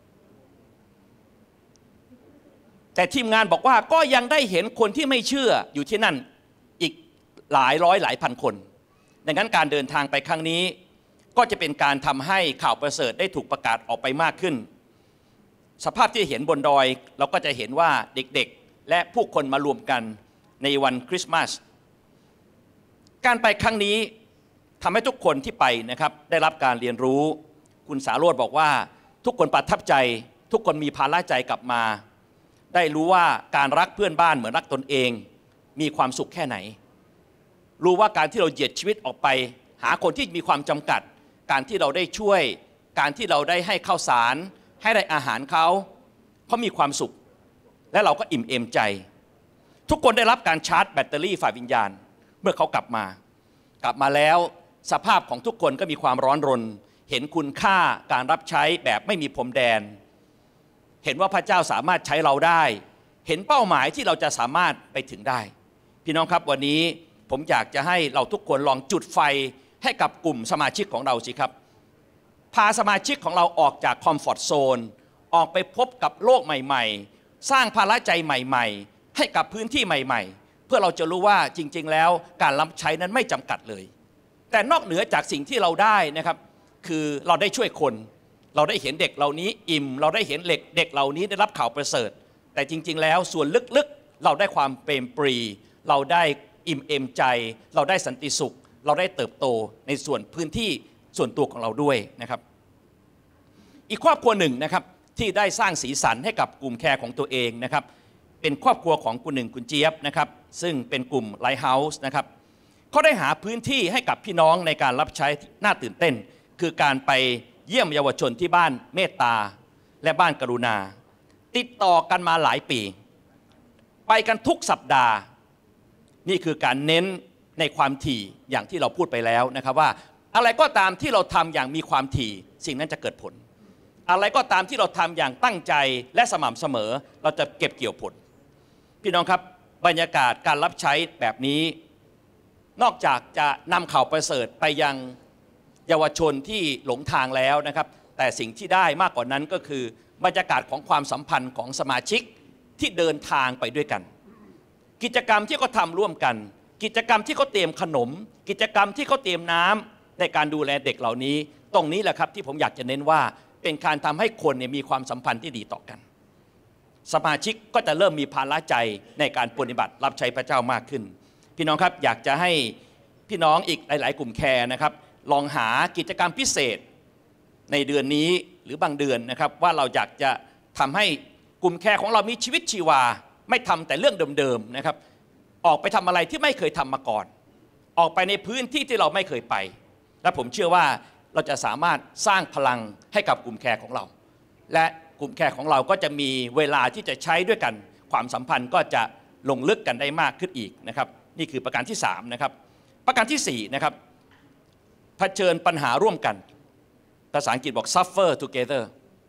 แต่ทีมงานบอกว่าก็ยังได้เห็นคนที่ไม่เชื่ออยู่ที่นั่นอีกหลายร้อยหลายพันคนดังนั้นการเดินทางไปครั้งนี้ก็จะเป็นการทำให้ข่าวประเสริฐได้ถูกประกาศออกไปมากขึ้นสภาพที่เห็นบนดอยเราก็จะเห็นว่าเด็กๆและผู้คนมารวมกันในวันคริสต์มาสการไปครั้งนี้ทำให้ทุกคนที่ไปนะครับได้รับการเรียนรู้คุณสาโรจน์บอกว่าทุกคนประทับใจทุกคนมีภาระใจกลับมาได้รู้ว่าการรักเพื่อนบ้านเหมือนรักตนเองมีความสุขแค่ไหนรู้ว่าการที่เราเหยียดชีวิตออกไปหาคนที่มีความจำกัดการที่เราได้ช่วยการที่เราได้ให้ข้าวสารให้ได้อาหารเขาเขามีความสุขและเราก็อิ่มเอมใจทุกคนได้รับการชาร์จแบตเตอรี่ฝ่ายวิญญาณเมื่อเขากลับมากลับมาแล้วสภาพของทุกคนก็มีความร้อนรนเห็นคุณค่าการรับใช้แบบไม่มีพรมแดนเห็นว่าพระเจ้าสามารถใช้เราได้เห็นเป้าหมายที่เราจะสามารถไปถึงได้พี่น้องครับวันนี้ผมอยากจะให้เราทุกคนลองจุดไฟให้กับกลุ่มสมาชิกของเราสิครับพาสมาชิกของเราออกจากคอมฟอร์ทโซนออกไปพบกับโลกใหม่ๆสร้างภาระใจใหม่ๆให้กับพื้นที่ใหม่ๆเพื่อเราจะรู้ว่าจริงๆแล้วการรับใช้นั้นไม่จำกัดเลยแต่นอกเหนือจากสิ่งที่เราได้นะครับคือเราได้ช่วยคนเราได้เห็นเด็กเหล่านี้อิ่มเราได้เห็นเด็กเด็กเหล่านี้ได้รับข่าวประเสริฐแต่จริงๆแล้วส่วนลึกๆเราได้ความเปรมปรีเราได้อิ่มเอมใจเราได้สันติสุขเราได้เติบโตในส่วนพื้นที่ส่วนตัวของเราด้วยนะครับอีกครอบครัวหนึ่งนะครับที่ได้สร้างสีสันให้กับกลุ่มแคร์ของตัวเองนะครับเป็นครอบครัวของคุณหนึ่งคุณเจี๊ยบนะครับซึ่งเป็นกลุ่มไลท์เฮาส์นะครับเขาได้หาพื้นที่ให้กับพี่น้องในการรับใช้น่าตื่นเต้นคือการไปเยี่ยมเยาวชนที่บ้านเมตตาและบ้านกรุณาติดต่อกันมาหลายปีไปกันทุกสัปดาห์นี่คือการเน้นในความถี่อย่างที่เราพูดไปแล้วนะครับว่าอะไรก็ตามที่เราทำอย่างมีความถี่สิ่งนั้นจะเกิดผลอะไรก็ตามที่เราทำอย่างตั้งใจและสม่ำเสมอเราจะเก็บเกี่ยวผลพี่น้องครับบรรยากาศการรับใช้แบบนี้นอกจากจะนำข่าวประเสริฐไปยังเยาวชนที่หลงทางแล้วนะครับแต่สิ่งที่ได้มากกว่านั้นก็คือบรรยากาศของความสัมพันธ์ของสมาชิกที่เดินทางไปด้วยกันกิจกรรมที่เขาทำร่วมกันกิจกรรมที่เขาเตรียมขนมกิจกรรมที่เขาเตรียมน้ำในการดูแลเด็กเหล่านี้ตรงนี้แหละครับที่ผมอยากจะเน้นว่าเป็นการทำให้คนเนี่ยมีความสัมพันธ์ที่ดีต่อกันสมาชิกก็จะเริ่มมีภาระใจในการปฏิบัติรับใช้พระเจ้ามากขึ้นพี่น้องครับอยากจะให้พี่น้องอีกหลายๆกลุ่มแคร์นะครับลองหากิจกรรมพิเศษในเดือนนี้หรือบางเดือนนะครับว่าเราอยากจะทำให้กลุ่มแคร์ของเรามีชีวิตชีวาไม่ทำแต่เรื่องเดิมๆนะครับออกไปทำอะไรที่ไม่เคยทำมาก่อนออกไปในพื้นที่ที่เราไม่เคยไปและผมเชื่อว่าเราจะสามารถสร้างพลังให้กับกลุ่มแคร์ของเราและกลุ่มแคร์ของเราก็จะมีเวลาที่จะใช้ด้วยกันความสัมพันธ์ก็จะลงลึกกันได้มากขึ้นอีกนะครับนี่คือประการที่สามนะครับประการที่สี่นะครับเผชิญปัญหาร่วมกันภาษาอังกฤษบอก suffer together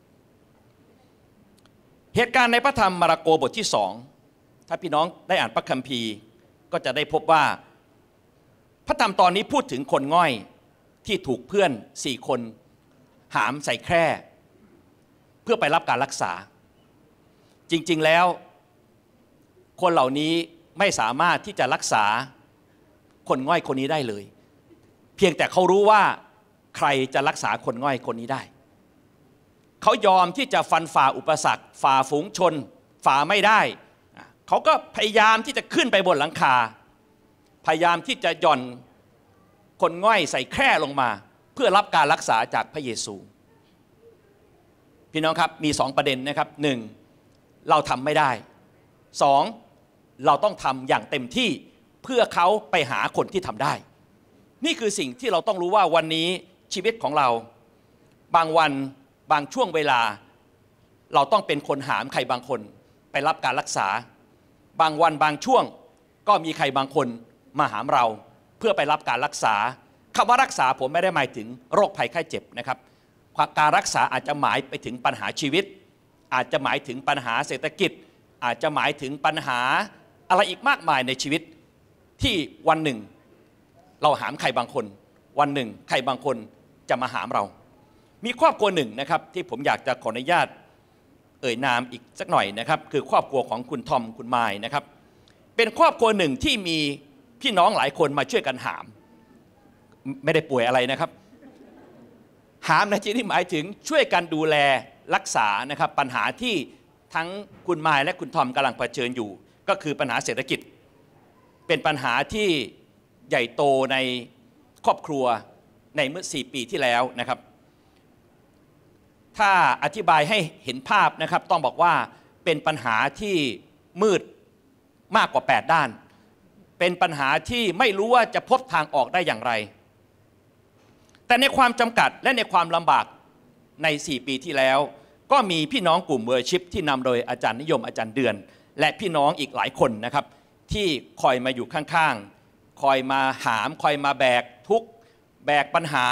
เหตุการณ์ในพระธรรมมาระโกบทที่สองถ้าพี่น้องได้อ่านพระคัมภีร์ก็จะได้พบว่าพระธรรมตอนนี้พูดถึงคนง่อยที่ถูกเพื่อนสี่คนหามใส่แคร่เพื่อไปรับการรักษาจริงๆแล้วคนเหล่านี้ไม่สามารถที่จะรักษาคนง่อยคนนี้ได้เลยเพียงแต่เขารู้ว่าใครจะรักษาคนง่อยคนนี้ได้เขายอมที่จะฟันฝ่าอุปสรรคฝ่าฝูงชนฝ่าไม่ได้เขาก็พยายามที่จะขึ้นไปบนหลังคาพยายามที่จะหย่อนคนง่อยใส่แคร่ลงมาเพื่อรับการรักษาจากพระเยซูพี่น้องครับมีสองประเด็นนะครับหนึ่งเราทำไม่ได้สองเราต้องทำอย่างเต็มที่เพื่อเขาไปหาคนที่ทำได้นี่คือสิ่งที่เราต้องรู้ว่าวันนี้ชีวิตของเราบางวันบางช่วงเวลาเราต้องเป็นคนหามใครบางคนไปรับการรักษาบางวันบางช่วงก็มีใครบางคนมาหามเราเพื่อไปรับการรักษาคำว่ารักษาผมไม่ได้หมายถึงโรคภัยไข้เจ็บนะครับการรักษาอาจจะหมายไปถึงปัญหาชีวิตอาจจะหมายถึงปัญหาเศรษฐกิจอาจจะหมายถึงปัญหาอะไรอีกมากมายในชีวิตที่วันหนึ่งเราหามใครบางคนวันหนึ่งใครบางคนจะมาหามเรามีครอบครัวหนึ่งนะครับที่ผมอยากจะขออนุญาตเอ่ยนามอีกสักหน่อยนะครับคือครอบครัวของคุณทอมคุณมายนะครับเป็นครอบครัวหนึ่งที่มีพี่น้องหลายคนมาช่วยกันหามไม่ได้ป่วยอะไรนะครับหามในที่นี้หมายถึงช่วยกันดูแลรักษานะครับปัญหาที่ทั้งคุณมายและคุณทอมกำลังเผชิญอยู่ก็คือปัญหาเศรษฐกิจเป็นปัญหาที่ใหญ่โตในครอบครัวในเมื่อสี่ปีที่แล้วนะครับถ้าอธิบายให้เห็นภาพนะครับต้องบอกว่าเป็นปัญหาที่มืดมากกว่าแปดด้านเป็นปัญหาที่ไม่รู้ว่าจะพบทางออกได้อย่างไรแต่ในความจำกัดและในความลำบากในสี่ปีที่แล้วก็มีพี่น้องกลุ่มเวอร์ชิปที่นำโดยอาจารย์นิยมอาจารย์เดือนและพี่น้องอีกหลายคนนะครับที่คอยมาอยู่ข้างๆคอยมาหามคอยมาแบกทุกแบกปัญหา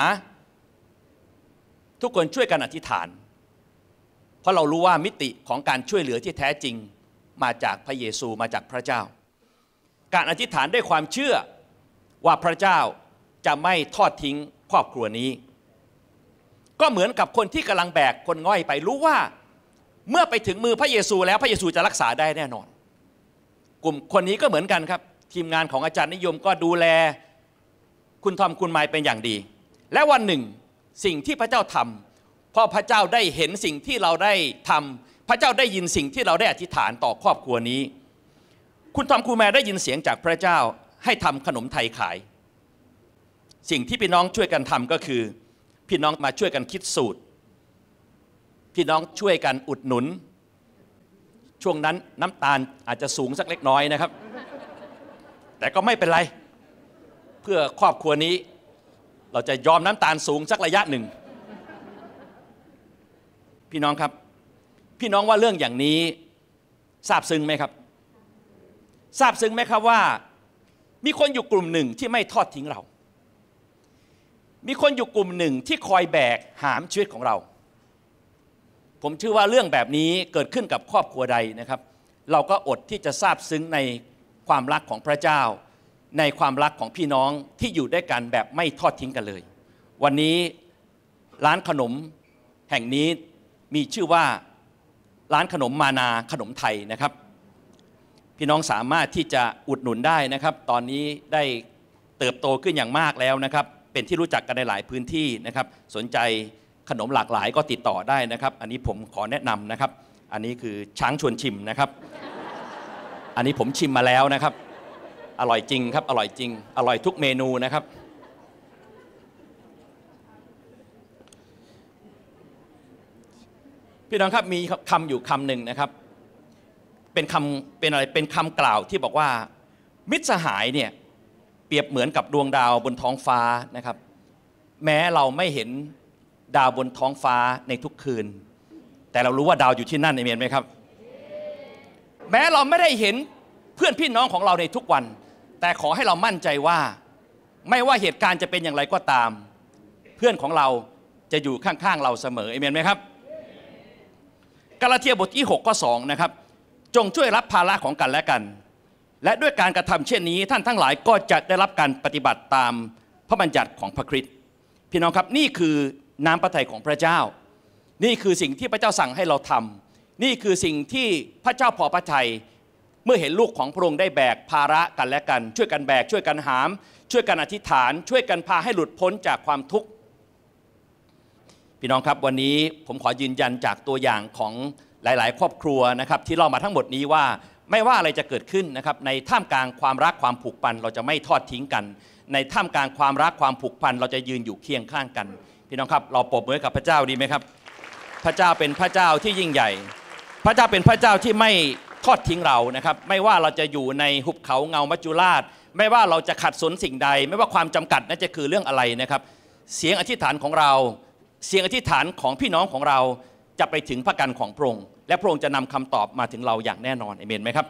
ทุกคนช่วยกันอธิษฐานเพราะเรารู้ว่ามิติของการช่วยเหลือที่แท้จริงมาจากพระเยซูมาจากพระเจ้าการอธิษฐานด้วยความเชื่อว่าพระเจ้าจะไม่ทอดทิ้งครอบครัวนี้ก็เหมือนกับคนที่กำลังแบกคนง่อยไปรู้ว่าเมื่อไปถึงมือพระเยซูแล้วพระเยซูจะรักษาได้แน่นอนกลุ่มคนนี้ก็เหมือนกันครับทีมงานของอาจารย์นิยมก็ดูแลคุณทอมคุณไมค์เป็นอย่างดีและวันหนึ่งสิ่งที่พระเจ้าทำเพราะพระเจ้าได้เห็นสิ่งที่เราได้ทำพระเจ้าได้ยินสิ่งที่เราได้อธิษฐานต่อครอบครัวนี้คุณทอมคุณไมค์ได้ยินเสียงจากพระเจ้าให้ทำขนมไทยขายสิ่งที่พี่น้องช่วยกันทำก็คือพี่น้องมาช่วยกันคิดสูตรพี่น้องช่วยกันอุดหนุนช่วงนั้นน้ำตาลอาจจะสูงสักเล็กน้อยนะครับแต่ก็ไม่เป็นไรเพื่อครอบครัวนี้เราจะยอมน้ำตาลสูงสักระยะหนึ่งพี่น้องครับพี่น้องว่าเรื่องอย่างนี้ทราบซึ้งไหมครับทราบซึ้งไหมครับว่ามีคนอยู่กลุ่มหนึ่งที่ไม่ทอดทิ้งเรามีคนอยู่กลุ่มหนึ่งที่คอยแบกหามชีวิตของเราผมเชื่อว่าเรื่องแบบนี้เกิดขึ้นกับครอบครัวใดนะครับเราก็อดที่จะทราบซึ้งในความรักของพระเจ้าในความรักของพี่น้องที่อยู่ด้วยกันแบบไม่ทอดทิ้งกันเลยวันนี้ร้านขนมแห่งนี้มีชื่อว่าร้านขนมมานาขนมไทยนะครับพี่น้องสามารถที่จะอุดหนุนได้นะครับตอนนี้ได้เติบโตขึ้นอย่างมากแล้วนะครับเป็นที่รู้จักกันในหลายพื้นที่นะครับสนใจขนมหลากหลายก็ติดต่อได้นะครับอันนี้ผมขอแนะนำนะครับอันนี้คือช้างชวนชิมนะครับอันนี้ผมชิมมาแล้วนะครับอร่อยจริงครับอร่อยจริงอร่อยทุกเมนูนะครับพี่น้องครับมีคำอยู่คำหนึ่งนะครับเป็นคำเป็นอะไรเป็นคำกล่าวที่บอกว่ามิตรสหายเนี่ยเปรียบเหมือนกับดวงดาวบนท้องฟ้านะครับแม้เราไม่เห็นดาวบนท้องฟ้าในทุกคืนแต่เรารู้ว่าดาวอยู่ที่นั่นเอเมนไหมครับแม้เราไม่ได้เห็นเพื่อนพี่น้องของเราในทุกวันแต่ขอให้เรามั่นใจว่าไม่ว่าเหตุการณ์จะเป็นอย่างไรก็ตามเพื่อนของเราจะอยู่ข้างๆเราเสมอเอเมนไหมครับกาลาเทียบทที่หกข้อสองนะครับจงช่วยรับภาระของกันและกันและด้วยการกระทำเช่นนี้ท่านทั้งหลายก็จะได้รับการปฏิบัติตามพระบัญญัติของพระคริสต์พี่น้องครับนี่คือน้ำพระทัยของพระเจ้านี่คือสิ่งที่พระเจ้าสั่งให้เราทำนี่คือสิ่งที่พระเจ้าพอพระทัยเมื่อเห็นลูกของพระองค์ได้แบกภาระกันและกันช่วยกันแบกช่วยกันหามช่วยกันอธิษฐานช่วยกันพาให้หลุดพ้นจากความทุกข์พี่น้องครับวันนี้ผมขอยืนยันจากตัวอย่างของหลายๆ ครอบครัวนะครับที่เล่ามาทั้งหมดนี้ว่าไม่ว่าอะไรจะเกิดขึ้นนะครับในท่ามกลางความรักความผูกพันเราจะไม่ทอดทิ้งกันในท่ามกลางความรักความผูกพันเราจะยืนอยู่เคียงข้างกันพี่น้องครับเราปรบมือกับพระเจ้าดีไหมครับพระเจ้าเป็นพระเจ้าที่ยิ่งใหญ่พระเจ้าเป็นพระเจ้าที่ไม่ทอดทิ้งเรานะครับไม่ว่าเราจะอยู่ในหุบเขาเงามัจจุราชไม่ว่าเราจะขัดสนสิ่งใดไม่ว่าความจำกัดนั้นจะคือเรื่องอะไรนะครับเสียงอธิษฐานของเราเสียงอธิษฐานของพี่น้องของเราจะไปถึงพระกันของพระองค์และพระองค์จะนำคำตอบมาถึงเราอย่างแน่นอนเอเมนไหมครับ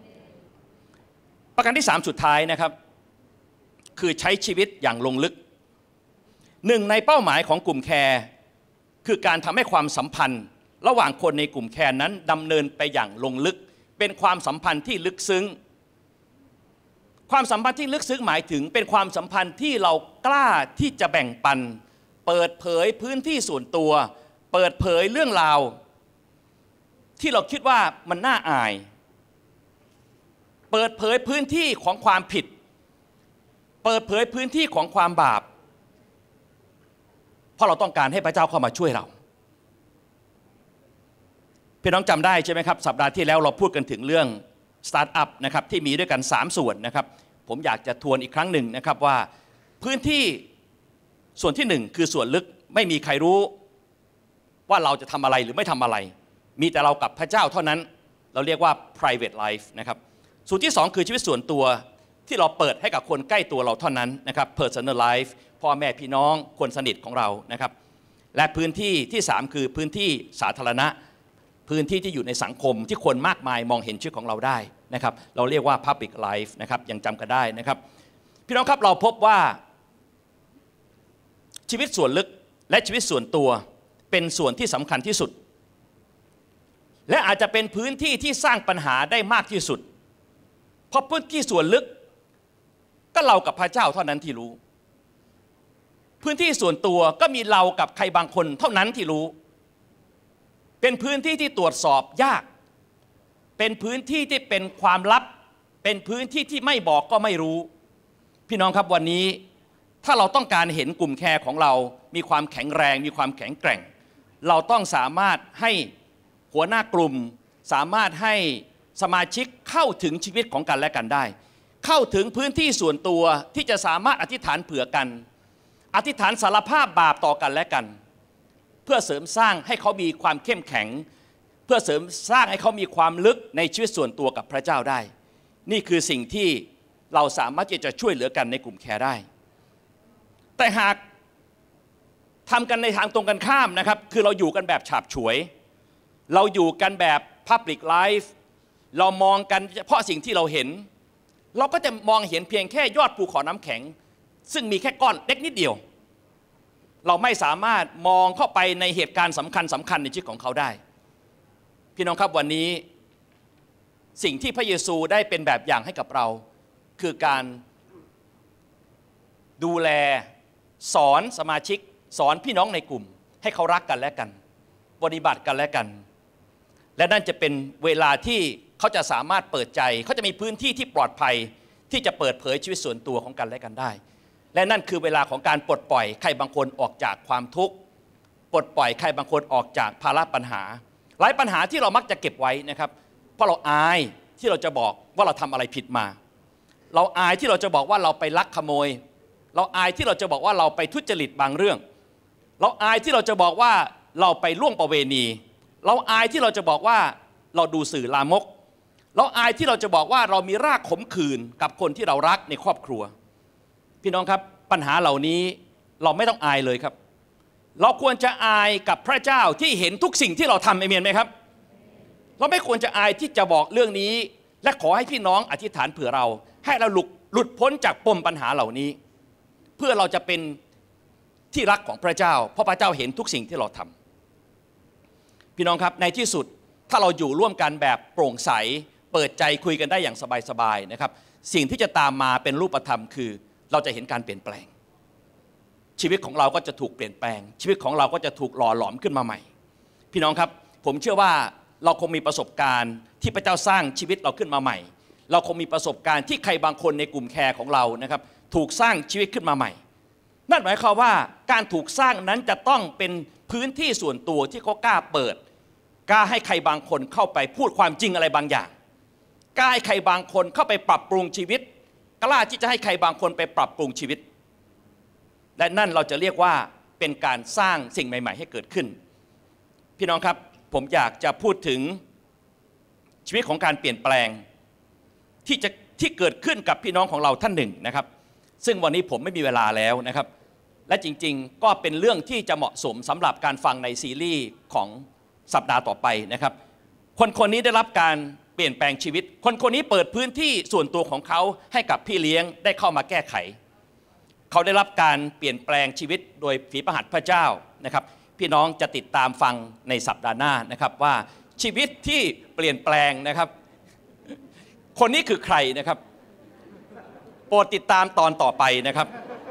ประการที่สามสุดท้ายนะครับคือใช้ชีวิตอย่างลงลึกหนึ่งในเป้าหมายของกลุ่มแคร์คือการทำให้ความสัมพันธ์ระหว่างคนในกลุ่มแคร์นั้นดำเนินไปอย่างลงลึกเป็นความสัมพันธ์ที่ลึกซึ้งความสัมพันธ์ที่ลึกซึ้งหมายถึงเป็นความสัมพันธ์ที่เรากล้าที่จะแบ่งปันเปิดเผยพื้นที่ส่วนตัวเปิดเผยเรื่องราวที่เราคิดว่ามันน่าอายเปิดเผยพื้นที่ของความผิดเปิดเผยพื้นที่ของความบาปเพราะเราต้องการให้พระเจ้าเข้ามาช่วยเราพี่น้องจำได้ใช่ไหมครับสัปดาห์ที่แล้วเราพูดกันถึงเรื่องสตาร์ทอัพนะครับที่มีด้วยกันสามส่วนนะครับผมอยากจะทวนอีกครั้งหนึ่งนะครับว่าพื้นที่ส่วนที่หนึ่งคือส่วนลึกไม่มีใครรู้ว่าเราจะทำอะไรหรือไม่ทำอะไรมีแต่เรากับพระเจ้าเท่านั้นเราเรียกว่า private life นะครับส่วนที่สองคือชีวิตส่วนตัวที่เราเปิดให้กับคนใกล้ตัวเราเท่านั้นนะครับ personal life พ่อแม่พี่น้องคนสนิทของเรานะครับและพื้นที่ที่สามคือพื้นที่สาธารณะพื้นที่ที่อยู่ในสังคมที่คนมากมายมองเห็นชีวิตของเราได้นะครับเราเรียกว่า public life นะครับยังจำกันได้นะครับพี่น้องครับเราพบว่าชีวิตส่วนลึกและชีวิตส่วนตัวเป็นส่วนที่สำคัญที่สุดและอาจจะเป็นพื้นที่ที่สร้างปัญหาได้มากที่สุดเพราะพื้นที่ส่วนลึกก็เรากับพระเจ้าเท่านั้นที่รู้พื้นที่ส่วนตัวก็มีเรากับใครบางคนเท่านั้นที่รู้เป็นพื้นที่ที่ตรวจสอบยากเป็นพื้นที่ที่เป็นความลับเป็นพื้นที่ที่ไม่บอกก็ไม่รู้พี่น้องครับวันนี้ถ้าเราต้องการเห็นกลุ่มแคร์ของเรามีความแข็งแรงมีความแข็งแกร่งเราต้องสามารถให้หัวหน้ากลุ่มสามารถให้สมาชิกเข้าถึงชีวิตของกันและกันได้เข้าถึงพื้นที่ส่วนตัวที่จะสามารถอธิษฐานเผื่อกันอธิษฐานสารภาพบาปต่อกันและกันเพื่อเสริมสร้างให้เขามีความเข้มแข็งเพื่อเสริมสร้างให้เขามีความลึกในชีวิตส่วนตัวกับพระเจ้าได้นี่คือสิ่งที่เราสามารถที่จะช่วยเหลือกันในกลุ่มแคร์ได้แต่หากทำกันในทางตรงกันข้ามนะครับคือเราอยู่กันแบบฉาบฉวยเราอยู่กันแบบ Public Life เรามองกันเฉพาะสิ่งที่เราเห็นเราก็จะมองเห็นเพียงแค่ยอดภูเขาน้ำแข็งซึ่งมีแค่ก้อนเล็กนิดเดียวเราไม่สามารถมองเข้าไปในเหตุการณ์สำคัญสำคัญในชีวิตของเขาได้พี่น้องครับวันนี้สิ่งที่พระเยซูได้เป็นแบบอย่างให้กับเราคือการดูแลสอนสมาชิกสอนพี่น้องในกลุ่มให้เขารักกันและกันปฏิบัติกันและกันและนั่นจะเป็นเวลาที่เขาจะสามารถเปิดใจเขาจะมีพื้นที่ที่ปลอดภัยที่จะเปิดเผยชีวิตส่วนตัวของกันและกันได้และนั่นคือเวลาของการปลดปล่อยใครบางคนออกจากความทุกข์ปลดปล่อยใครบางคนออกจากภาระปัญหาหลายปัญหาที่เรามักจะเก็บไว้นะครับเพราะเราอายที่เราจะบอกว่าเราทำอะไรผิดมาเราอายที่เราจะบอกว่าเราไปลักขโมยเราอายที่เราจะบอกว่าเราไปทุจริตบางเรื่องเราอายที่เราจะบอกว่าเราไปล่วงประเวณีเราอายที่เราจะบอกว่าเราดูสื่อลามกเราอายที่เราจะบอกว่าเรามีรากขมขื่นกับคนที่เรารักในครอบครัวพี่น้องครับปัญหาเหล่านี้เราไม่ต้องอายเลยครับเราควรจะอายกับพระเจ้าที่เห็นทุกสิ่งที่เราทำเอเมนไหมครับเราไม่ควรจะอายที่จะบอกเรื่องนี้และขอให้พี่น้องอธิษฐานเผื่อเราให้เราหลุดหลุดพ้นจากปมปัญหาเหล่านี้เพื่อเราจะเป็นที่รักของพระเจ้าเพราะพระเจ้าเห็นทุกสิ่งที่เราทำพี่น้องครับในที่สุดถ้าเราอยู่ร่วมกันแบบโปร่งใสเปิดใจคุยกันได้อย่างสบายๆนะครับสิ่งที่จะตามมาเป็นรูปธรรมคือเราจะเห็นการเปลี่ยนแปลงชีวิตของเราก็จะถูกเปลี่ยนแปลงชีวิตของเราก็จะถูกหล่อหลอมขึ้นมาใหม่พี่น้องครับผมเชื่อว่าเราคงมีประสบการณ์ที่พระเจ้าสร้างชีวิตเราขึ้นมาใหม่เราคงมีประสบการณ์ที่ใครบางคนในกลุ่มแคร์ของเรานะครับถูกสร้างชีวิตขึ้นมาใหม่นั่นหมายความว่าการถูกสร้างนั้นจะต้องเป็นพื้นที่ส่วนตัวที่เขากล้าเปิดกล้าให้ใครบางคนเข้าไปพูดความจริงอะไรบางอย่างกล้าให้ใครบางคนเข้าไปปรับปรุงชีวิตกล้าที่จะให้ใครบางคนไปปรับปรุงชีวิตและนั่นเราจะเรียกว่าเป็นการสร้างสิ่งใหม่ๆให้เกิดขึ้นพี่น้องครับผมอยากจะพูดถึงชีวิตของการเปลี่ยนแปลงที่จะที่เกิดขึ้นกับพี่น้องของเราท่านหนึ่งนะครับซึ่งวันนี้ผมไม่มีเวลาแล้วนะครับและจริงๆก็เป็นเรื่องที่จะเหมาะสมสำหรับการฟังในซีรีส์ของสัปดาห์ต่อไปนะครับคนคนนี้ได้รับการเปลี่ยนแปลงชีวิตคนคนนี้เปิดพื้นที่ส่วนตัวของเขาให้กับพี่เลี้ยงได้เข้ามาแก้ไขเขาได้รับการเปลี่ยนแปลงชีวิตโดยฝีพระหัตถ์พระเจ้านะครับพี่น้องจะติดตามฟังในสัปดาห์หน้านะครับว่าชีวิตที่เปลี่ยนแปลงนะครับคนนี้คือใครนะครับโปรดติดตามตอนต่อไปนะครับ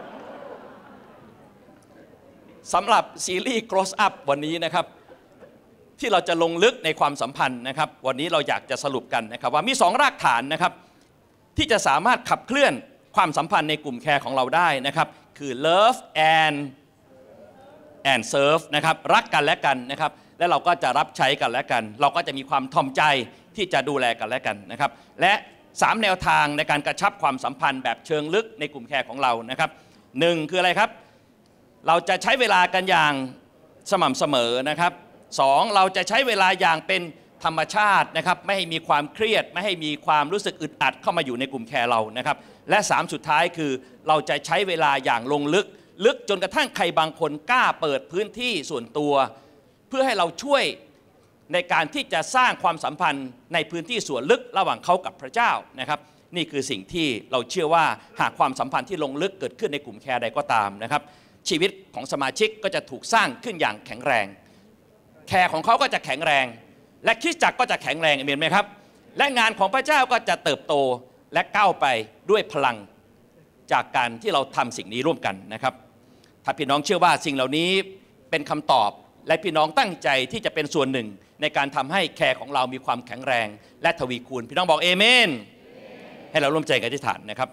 สำหรับซีรีส์ Close Up วันนี้นะครับที่เราจะลงลึกในความสัมพันธ์นะครับวันนี้เราอยากจะสรุปกันนะครับว่ามีสองรากฐานนะครับที่จะสามารถขับเคลื่อนความสัมพันธ์ในกลุ่มแคร์ของเราได้นะครับคือ love and and serve นะครับรักกันและกันนะครับและเราก็จะรับใช้กันและกันเราก็จะมีความถ่อมใจที่จะดูแลกันและกันนะครับและสามแนวทางในการกระชับความสัมพันธ์แบบเชิงลึกในกลุ่มแคร์ของเรานะครับหนึ่งคืออะไรครับเราจะใช้เวลากันอย่างสม่ำเสมอนะครับสองเราจะใช้เวลาอย่างเป็นธรรมชาตินะครับไม่ให้มีความเครียดไม่ให้มีความรู้สึกอึดอัดเข้ามาอยู่ในกลุ่มแคร์เรานะครับและสามสุดท้ายคือเราจะใช้เวลาอย่างลงลึกลึกจนกระทั่งใครบางคนกล้าเปิดพื้นที่ส่วนตัวเพื่อให้เราช่วยในการที่จะสร้างความสัมพันธ์ในพื้นที่ส่วนลึกระหว่างเขากับพระเจ้านะครับนี่คือสิ่งที่เราเชื่อว่าหากความสัมพันธ์ที่ลงลึกเกิดขึ้นในกลุ่มแคร์ใดก็ตามนะครับชีวิตของสมาชิกก็จะถูกสร้างขึ้นอย่างแข็งแรงแคร์ของเขาก็จะแข็งแรงและคริสตจักรก็จะแข็งแรงเห็นไหมครับและงานของพระเจ้าก็จะเติบโตและก้าวไปด้วยพลังจากการที่เราทำสิ่งนี้ร่วมกันนะครับถ้าพี่น้องเชื่อว่าสิ่งเหล่านี้เป็นคำตอบและพี่น้องตั้งใจที่จะเป็นส่วนหนึ่งในการทำให้แคร์ของเรามีความแข็งแรงและทวีคูณพี่น้องบอกเอเมนให้เราร่วมใจกันอธิษฐานนะครับ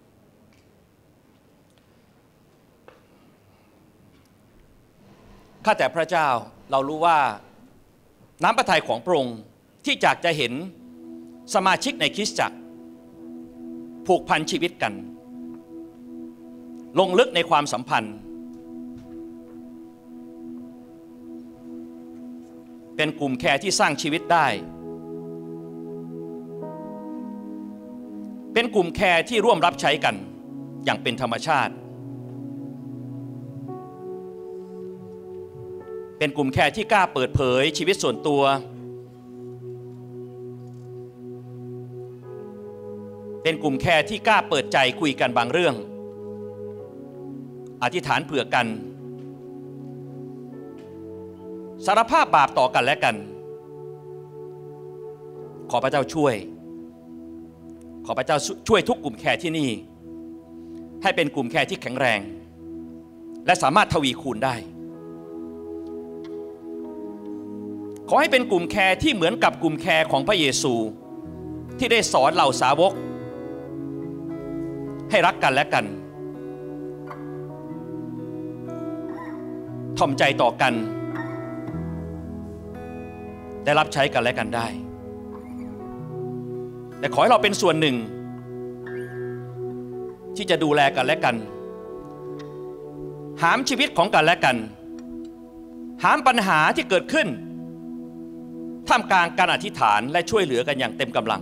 ข้าแต่พระเจ้าเรารู้ว่าน้ำพระทัยของพระองค์ที่อยากจะเห็นสมาชิกในคริสตจักรผูกพันชีวิตกันลงลึกในความสัมพันธ์เป็นกลุ่มแคร์ที่สร้างชีวิตได้เป็นกลุ่มแคร์ที่ร่วมรับใช้กันอย่างเป็นธรรมชาติเป็นกลุ่มแคร์ที่กล้าเปิดเผยชีวิตส่วนตัวเป็นกลุ่มแคร์ที่กล้าเปิดใจคุยกันบางเรื่องอธิษฐานเผื่อกันสารภาพบาปต่อกันและกันขอพระเจ้าช่วยขอพระเจ้าช่วยทุกกลุ่มแคร์ที่นี่ให้เป็นกลุ่มแคร์ที่แข็งแรงและสามารถทวีคูณได้ขอให้เป็นกลุ่มแคร์ที่เหมือนกับกลุ่มแคร์ของพระเยซูที่ได้สอนเหล่าสาวกให้รักกันและกันถ่อมใจต่อกันได้รับใช้กันและกันได้แต่ขอให้เราเป็นส่วนหนึ่งที่จะดูแลกันและกันหามชีวิตของกันและกันหามปัญหาที่เกิดขึ้นท่ามกลางการอธิษฐานและช่วยเหลือกันอย่างเต็มกำลัง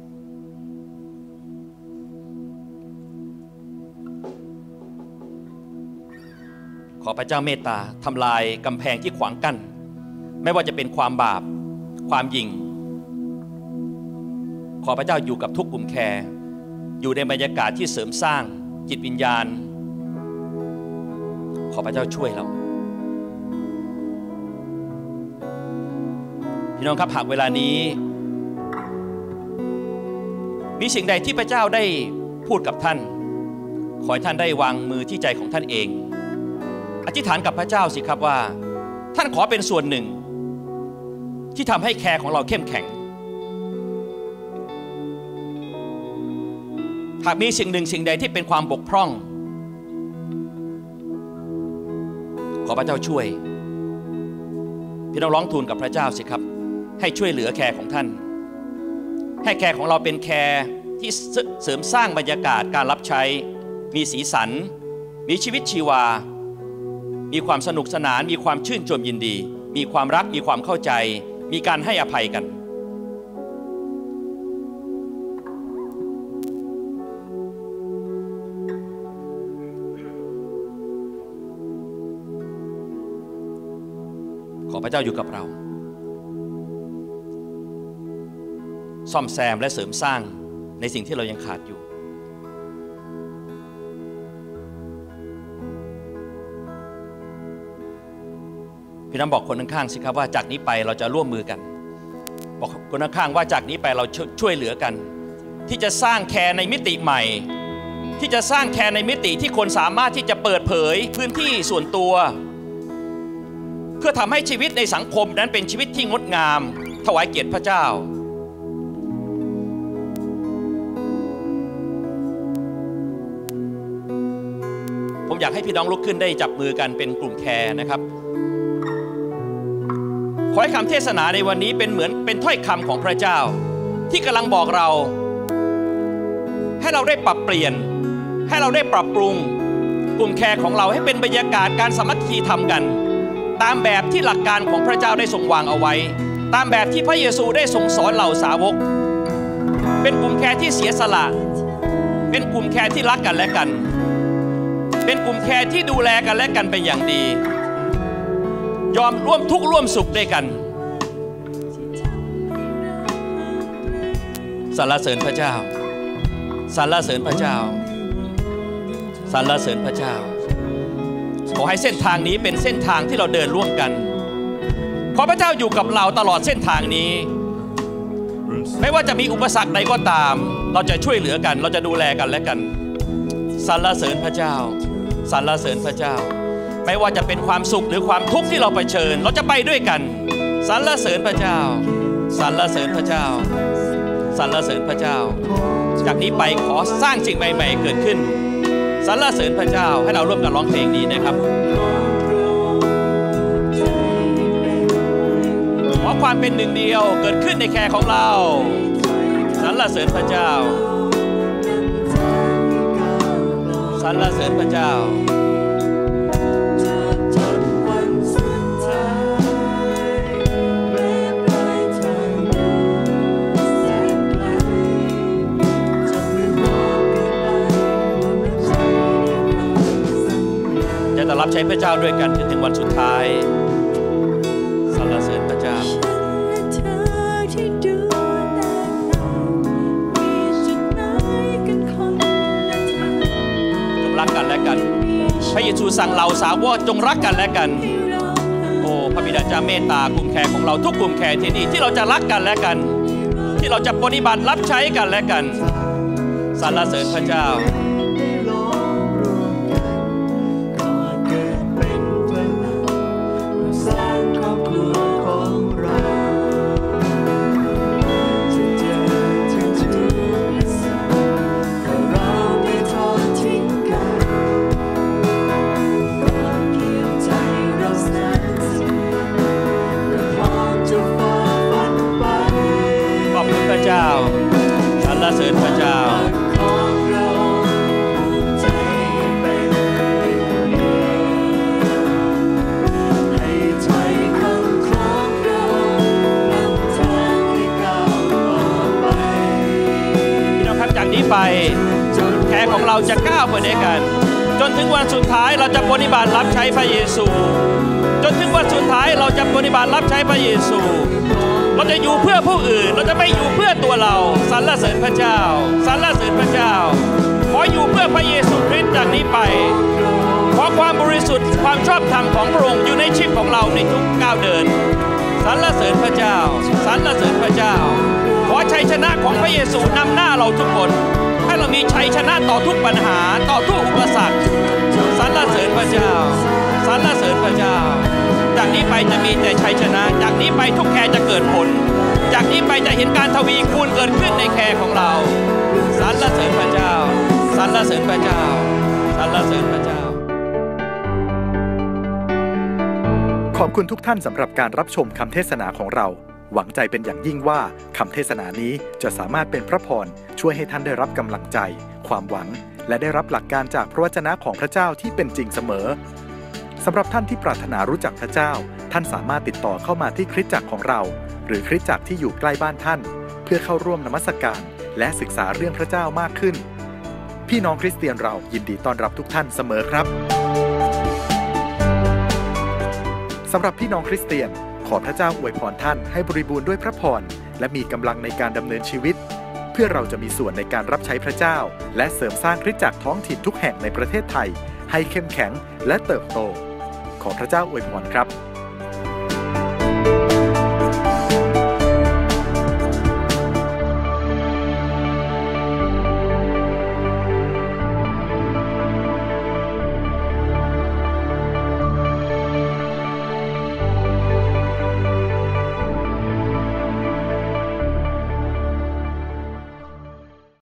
ขอพระเจ้าเมตตาทำลายกำแพงที่ขวางกั้นไม่ว่าจะเป็นความบาปความหยิ่งขอพระเจ้าอยู่กับทุกกลุ่มแคร์อยู่ในบรรยากาศที่เสริมสร้างจิตวิญญาณขอพระเจ้าช่วยเราพี่น้องครับหากเวลานี้มีสิ่งใดที่พระเจ้าได้พูดกับท่านขอให้ท่านได้วางมือที่ใจของท่านเองอธิษฐานกับพระเจ้าสิครับว่าท่านขอเป็นส่วนหนึ่งที่ทำให้แคร์ของเราเข้มแข็งหากมีสิ่งหนึ่งสิ่งใดที่เป็นความบกพร่องขอพระเจ้าช่วยพี่น้องร้องทูลกับพระเจ้าสิครับให้ช่วยเหลือแคร์ของท่านให้แคร์ของเราเป็นแคร์ที่เสริมสร้างบรรยากาศการรับใช้มีสีสันมีชีวิตชีวามีความสนุกสนานมีความชื่นชมยินดีมีความรักมีความเข้าใจมีการให้อภัยกันขอพระเจ้าอยู่กับเราซ่อมแซมและเสริมสร้างในสิ่งที่เรายังขาดอยู่พี่น้องบอกคนข้างๆสิครับว่าจากนี้ไปเราจะร่วมมือกันบอกคนข้างๆว่าจากนี้ไปเราช่วยเหลือกันที่จะสร้างแคร์ในมิติใหม่ที่จะสร้างแคร์ในมิติที่คนสามารถที่จะเปิดเผยพื้นที่ส่วนตัวเพื่อทำให้ชีวิตในสังคมนั้นเป็นชีวิตที่งดงามถวายเกียรติพระเจ้าผมอยากให้พี่น้องลุกขึ้นได้จับมือกันเป็นกลุ่มแคร์นะครับขอให้คำเทศนาในวันนี้เป็นเหมือนเป็นถ้อยคำของพระเจ้าที่กำลังบอกเราให้เราได้ปรับเปลี่ยนให้เราได้ปรับปรุงกลุ่มแคร์ของเราให้เป็นบรรยากาศการสามัคคีธรรมกันตามแบบที่หลักการของพระเจ้าได้ทรงวางเอาไว้ตามแบบที่พระเยซูได้ทรงสอนเหล่าสาวกเป็นกลุ่มแคร์ที่เสียสละเป็นกลุ่มแคร์ที่รักกันและกันเป็นกลุ่มแคร์ที่ดูแลกันและกันเป็นอย่างดียอมร่วมทุกข์ร่วมสุขด้วยกันสรรเสริญพระเจ้าสรรเสริญพระเจ้าสรรเสริญพระเจ้าขอให้เส้นทางนี้เป็นเส้นทางที่เราเดินร่วมกันขอพระเจ้าอยู่กับเราตลอดเส้นทางนี้ไม่ว่าจะมีอุปสรรคใดก็ตามเราจะช่วยเหลือกันเราจะดูแลกันและกันสรรเสริญพระเจ้าสรรเสริญพระเจ้าไม่ว่าจะเป็นความสุขหรือความทุกข์ที่เราเผชิญเราจะไปด้วยกันสรรเสริญพระเจ้าสรรเสริญพระเจ้าสรรเสริญพระเจ้าจากนี้ไปขอสร้างสิ่งใหม่ๆเกิดขึ้นสรรเสริญพระเจ้าให้เราร่วมกันร้องเพลงนี้นะครับขอความเป็นหนึ่งเดียวเกิดขึ้นในแคร์ของเราสรรเสริญพระเจ้าสรรเสริญพระเจ้าจะรับใช้พระเจ้าด้วยกันจนถึงวันสุดท้ายสรรเสริญพระเจ้าจงรักกันและกันพระเยซูสั่งเราสาวกจงรักกันและกันโอ้พระบิดาเจ้าเมตตากลุ่มแคร์ของเราทุกกลุ่มแคร์ที่นี่ที่เราจะรักกันและกันที่เราจะปฏิบัติรับใช้กันและกันสรรเสริญพระเจ้าสรรเสริญพระเจ้าพี่น้องครับจากนี้ไปแขกของเราจะก้าวไปด้วยกันจนถึงวันสุดท้ายเราจะปฏิบัติรับใช้พระเยซูจนถึงวันสุดท้ายเราจะปฏิบัติรับใช้พระเยซูเราจะอยู่เพื่อผู้อื่นเราจะไม่อยู่เพื่อตัวเราสรรเสริญพระเจ้าสรรเสริญพระเจ้าขออยู่เพื่อพระเยซูคริสต์จากนี้ไปขอความบริสุทธิ์ความชอบธรรมของพระองค์อยู่ในชีวิตของเราในทุกก้าวเดินสรรเสริญพระเจ้าสรรเสริญพระเจ้าขอชัยชนะของพระเยซูนำหน้าเราทุกคนให้เรามีชัยชนะต่อทุกปัญหาต่อทุกอุปสรรคสรรเสริญพระเจ้าสรรเสริญพระเจ้าจากนี้ไปจะมีแต่ชัยชนะจากนี้ไปทุกแคร์จะเกิดผลจากนี้ไปจะเห็นการทวีคูณเกิดขึ้นในแคร์ของเราสรรเสริญพระเจ้าสรรเสริญพระเจ้าสรรเสริญพระเจ้าขอบคุณทุกท่านสำหรับการรับชมคำเทศนาของเราหวังใจเป็นอย่างยิ่งว่าคำเทศนานี้จะสามารถเป็นพระพรช่วยให้ท่านได้รับกำลังใจความหวังและได้รับหลักการจากพระวจนะของพระเจ้าที่เป็นจริงเสมอสำหรับท่านที่ปรารถนารู้จักพระเจ้าท่านสามารถติดต่อเข้ามาที่คริสตจักรของเราหรือคริสตจักรที่อยู่ใกล้บ้านท่านเพื่อเข้าร่วมนมัสการและศึกษาเรื่องพระเจ้ามากขึ้นพี่น้องคริสเตียนเรายินดีต้อนรับทุกท่านเสมอครับสำหรับพี่น้องคริสเตียนขอพระเจ้าอวยพรท่านให้บริบูรณ์ด้วยพระพรและมีกำลังในการดำเนินชีวิตเพื่อเราจะมีส่วนในการรับใช้พระเจ้าและเสริมสร้างคริสตจักรท้องถิ่นทุกแห่งในประเทศไทยให้เข้มแข็งและเติบโตขอพระเจ้าอวยพรครับ